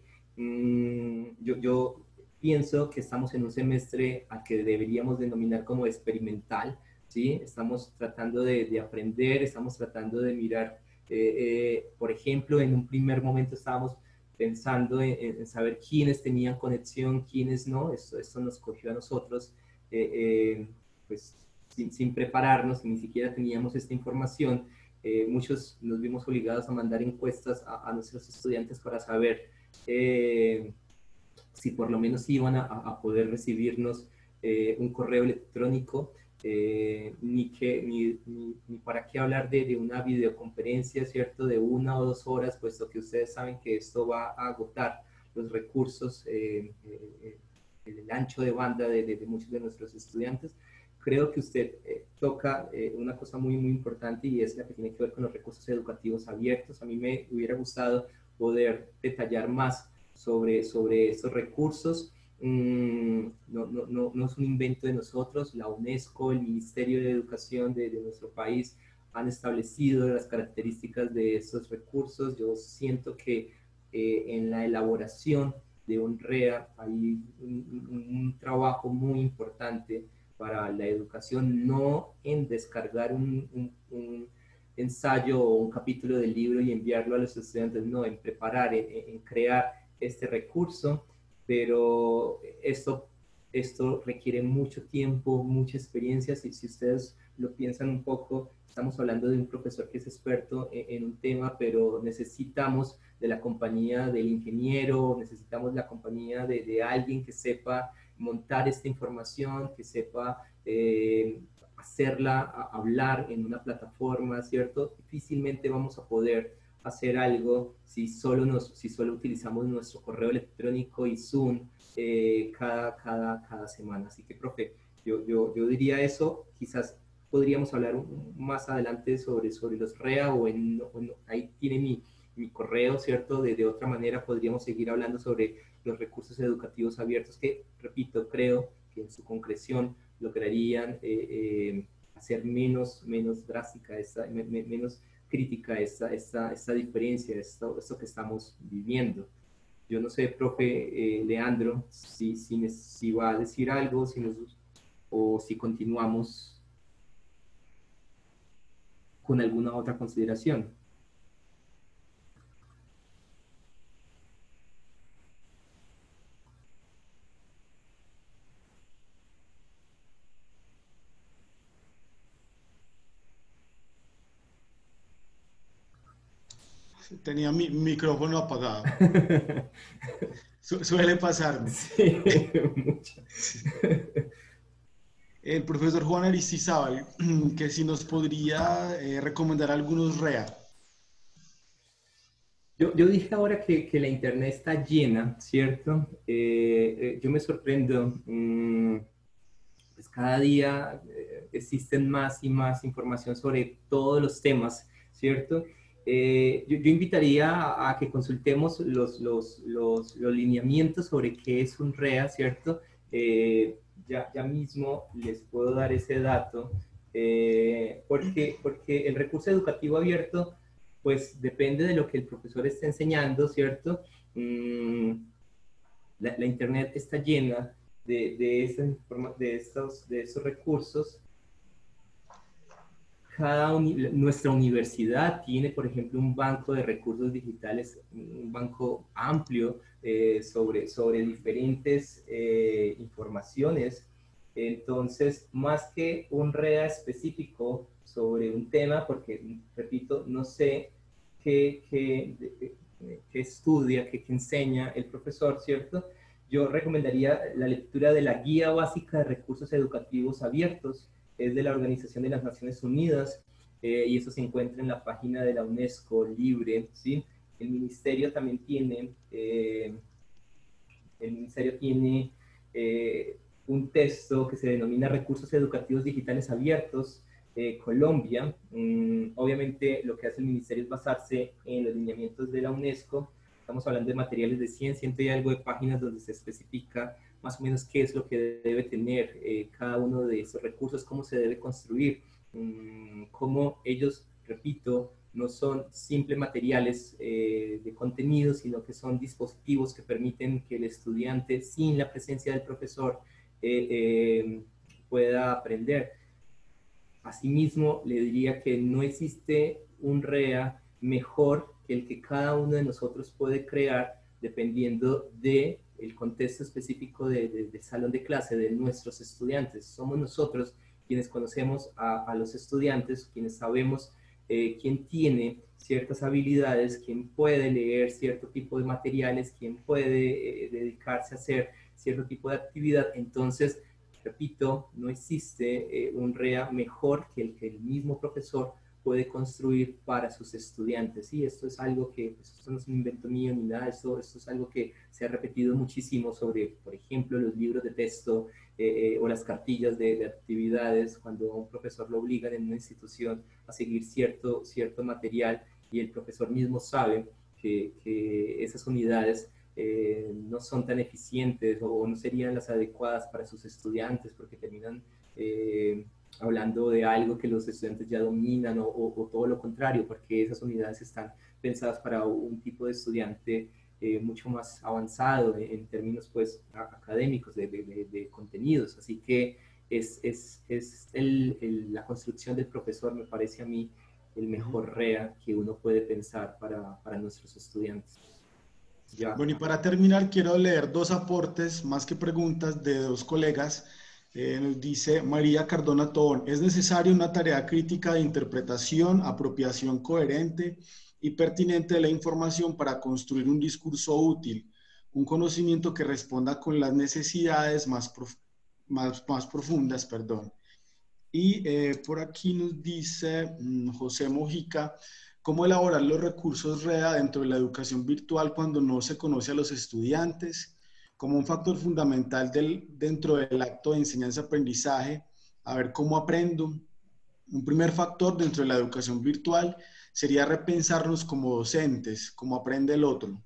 Mm, yo, yo pienso que estamos en un semestre al que deberíamos denominar como experimental, ¿sí? Estamos tratando de, de aprender, estamos tratando de mirar, eh, eh, por ejemplo, en un primer momento estábamos pensando en, en saber quiénes tenían conexión, quiénes no, esto, esto nos cogió a nosotros, eh, eh, pues sin, sin prepararnos, ni siquiera teníamos esta información. Eh, muchos nos vimos obligados a mandar encuestas a, a nuestros estudiantes para saber eh, si por lo menos iban a, a poder recibirnos eh, un correo electrónico, eh, ni, que, ni, ni, ni para qué hablar de, de una videoconferencia, ¿cierto? De una o dos horas, puesto que ustedes saben que esto va a agotar los recursos, eh, eh, el ancho de banda de, de, de muchos de nuestros estudiantes. Creo que usted eh, toca eh, una cosa muy, muy importante y es la que tiene que ver con los recursos educativos abiertos. A mí me hubiera gustado poder detallar más sobre, sobre estos recursos. Mm, no, no, no, no es un invento de nosotros. La UNESCO, el Ministerio de Educación de, de nuestro país han establecido las características de estos recursos. Yo siento que eh, en la elaboración de un R E A hay un, un, un trabajo muy importante para la educación, no en descargar un, un, un ensayo o un capítulo del libro y enviarlo a los estudiantes, no, en preparar, en, en crear este recurso, pero esto, esto requiere mucho tiempo, mucha experiencia. Si, si ustedes lo piensan un poco, estamos hablando de un profesor que es experto en, en un tema, pero necesitamos de la compañía del ingeniero, necesitamos la compañía de, de alguien que sepa montar esta información, que sepa eh, hacerla a hablar en una plataforma, ¿cierto? Difícilmente vamos a poder hacer algo si solo, nos, si solo utilizamos nuestro correo electrónico y Zoom eh, cada, cada, cada semana. Así que, profe, yo, yo, yo diría eso. Quizás podríamos hablar un, más adelante sobre, sobre los R E A o en, o en ahí tiene mi, mi correo, ¿cierto? De, de otra manera podríamos seguir hablando sobre los recursos educativos abiertos que, repito, creo que en su concreción lograrían eh, eh, hacer menos, menos drástica, esta, me, menos crítica esta, esta, esta diferencia, esto, esto que estamos viviendo. Yo no sé, profe eh, Leandro, si, si, si va a decir algo si nos, o si continuamos con alguna otra consideración. Tenía mi micrófono apagado. Su suele pasarme. Sí, mucho. El profesor Juan Aristizábal, que si nos podría eh, recomendar algunos R E A. Yo, yo dije ahora que, que la internet está llena, ¿cierto? Eh, eh, yo me sorprendo, mmm, pues cada día eh, existen más y más información sobre todos los temas, ¿cierto? Eh, yo, yo invitaría a, a que consultemos los, los, los, los lineamientos sobre qué es un R E A, ¿cierto? Eh, ya, ya mismo les puedo dar ese dato, eh, porque, porque el recurso educativo abierto, pues depende de lo que el profesor esté enseñando, ¿cierto? Mm, la, la internet está llena de, de, esa, de, estos, de esos recursos. Cada uni nuestra universidad tiene, por ejemplo, un banco de recursos digitales, un banco amplio eh, sobre, sobre diferentes eh, informaciones. Entonces, más que un R E A específico sobre un tema, porque, repito, no sé qué, qué, qué estudia, qué, qué enseña el profesor, ¿cierto? Yo recomendaría la lectura de la Guía Básica de Recursos Educativos Abiertos, es de la Organización de las Naciones Unidas, eh, y eso se encuentra en la página de la UNESCO libre, ¿sí? El ministerio también tiene, eh, el ministerio tiene eh, un texto que se denomina Recursos Educativos Digitales Abiertos, eh, Colombia. Mm, obviamente lo que hace el ministerio es basarse en los lineamientos de la UNESCO. Estamos hablando de materiales de cien, ciento y algo de páginas donde se especifica más o menos qué es lo que debe tener eh, cada uno de esos recursos, cómo se debe construir, mmm, cómo ellos, repito, no son simples materiales eh, de contenido, sino que son dispositivos que permiten que el estudiante, sin la presencia del profesor, eh, eh, pueda aprender. Asimismo, le diría que no existe un R E A mejor que el que cada uno de nosotros puede crear dependiendo de el contexto específico de, de, de salón de clase de nuestros estudiantes. Somos nosotros quienes conocemos a, a los estudiantes, quienes sabemos eh, quién tiene ciertas habilidades, quién puede leer cierto tipo de materiales, quién puede eh, dedicarse a hacer cierto tipo de actividad. Entonces, repito, no existe eh, un R E A mejor que el que el mismo profesor puede construir para sus estudiantes. Y esto es algo que, pues, esto no es un invento mío ni nada, esto, esto es algo que se ha repetido muchísimo sobre, por ejemplo, los libros de texto eh, eh, o las cartillas de, de actividades, cuando a un profesor lo obligan en una institución a seguir cierto, cierto material y el profesor mismo sabe que, que esas unidades eh, no son tan eficientes o no serían las adecuadas para sus estudiantes porque terminan eh, hablando de algo que los estudiantes ya dominan o, o, o todo lo contrario, porque esas unidades están pensadas para un tipo de estudiante eh, mucho más avanzado en, en términos pues académicos de, de, de contenidos. Así que es, es, es el, el, la construcción del profesor, me parece a mí, el mejor R E A que uno puede pensar para, para nuestros estudiantes. Ya. Bueno, y para terminar quiero leer dos aportes, más que preguntas, de dos colegas. Eh, nos dice María Cardona Tobón: es necesaria una tarea crítica de interpretación, apropiación coherente y pertinente de la información para construir un discurso útil, un conocimiento que responda con las necesidades más, prof más, más profundas. Perdón. Y eh, por aquí nos dice mmm, José Mojica: cómo elaborar los recursos R E A dentro de la educación virtual cuando no se conoce a los estudiantes, como un factor fundamental del, dentro del acto de enseñanza-aprendizaje, a ver cómo aprendo. Un primer factor dentro de la educación virtual sería repensarnos como docentes, cómo aprende el otro.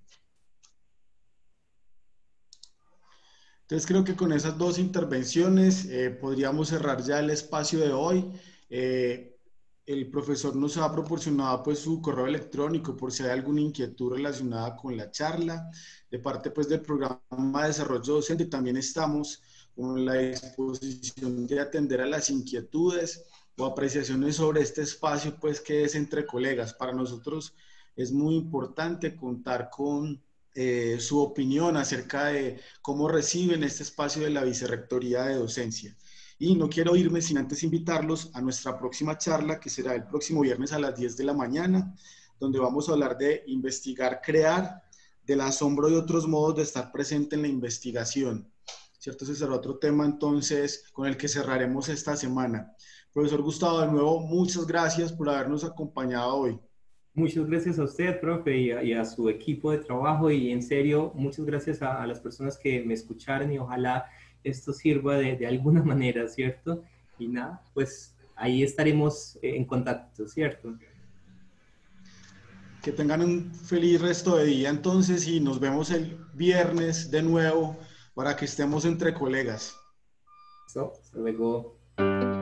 Entonces creo que con esas dos intervenciones eh, podríamos cerrar ya el espacio de hoy. Eh, el profesor nos ha proporcionado pues su correo electrónico por si hay alguna inquietud relacionada con la charla. De parte pues del programa de desarrollo docente también estamos con la disposición de atender a las inquietudes o apreciaciones sobre este espacio pues que es entre colegas. Para nosotros es muy importante contar con Eh, su opinión acerca de cómo reciben este espacio de la Vicerrectoría de Docencia. Y no quiero irme sin antes invitarlos a nuestra próxima charla, que será el próximo viernes a las diez de la mañana, donde vamos a hablar de investigar, crear, del asombro y otros modos de estar presente en la investigación. ¿Cierto? Ese será otro tema entonces con el que cerraremos esta semana. Profesor Gustavo, de nuevo, muchas gracias por habernos acompañado hoy. Muchas gracias a usted, profe, y a, y a su equipo de trabajo, y en serio, muchas gracias a, a las personas que me escucharon, y ojalá esto sirva de, de alguna manera, ¿cierto? Y nada, pues ahí estaremos en contacto, ¿cierto? Que tengan un feliz resto de día entonces, y nos vemos el viernes de nuevo para que estemos entre colegas. Eso, hasta luego.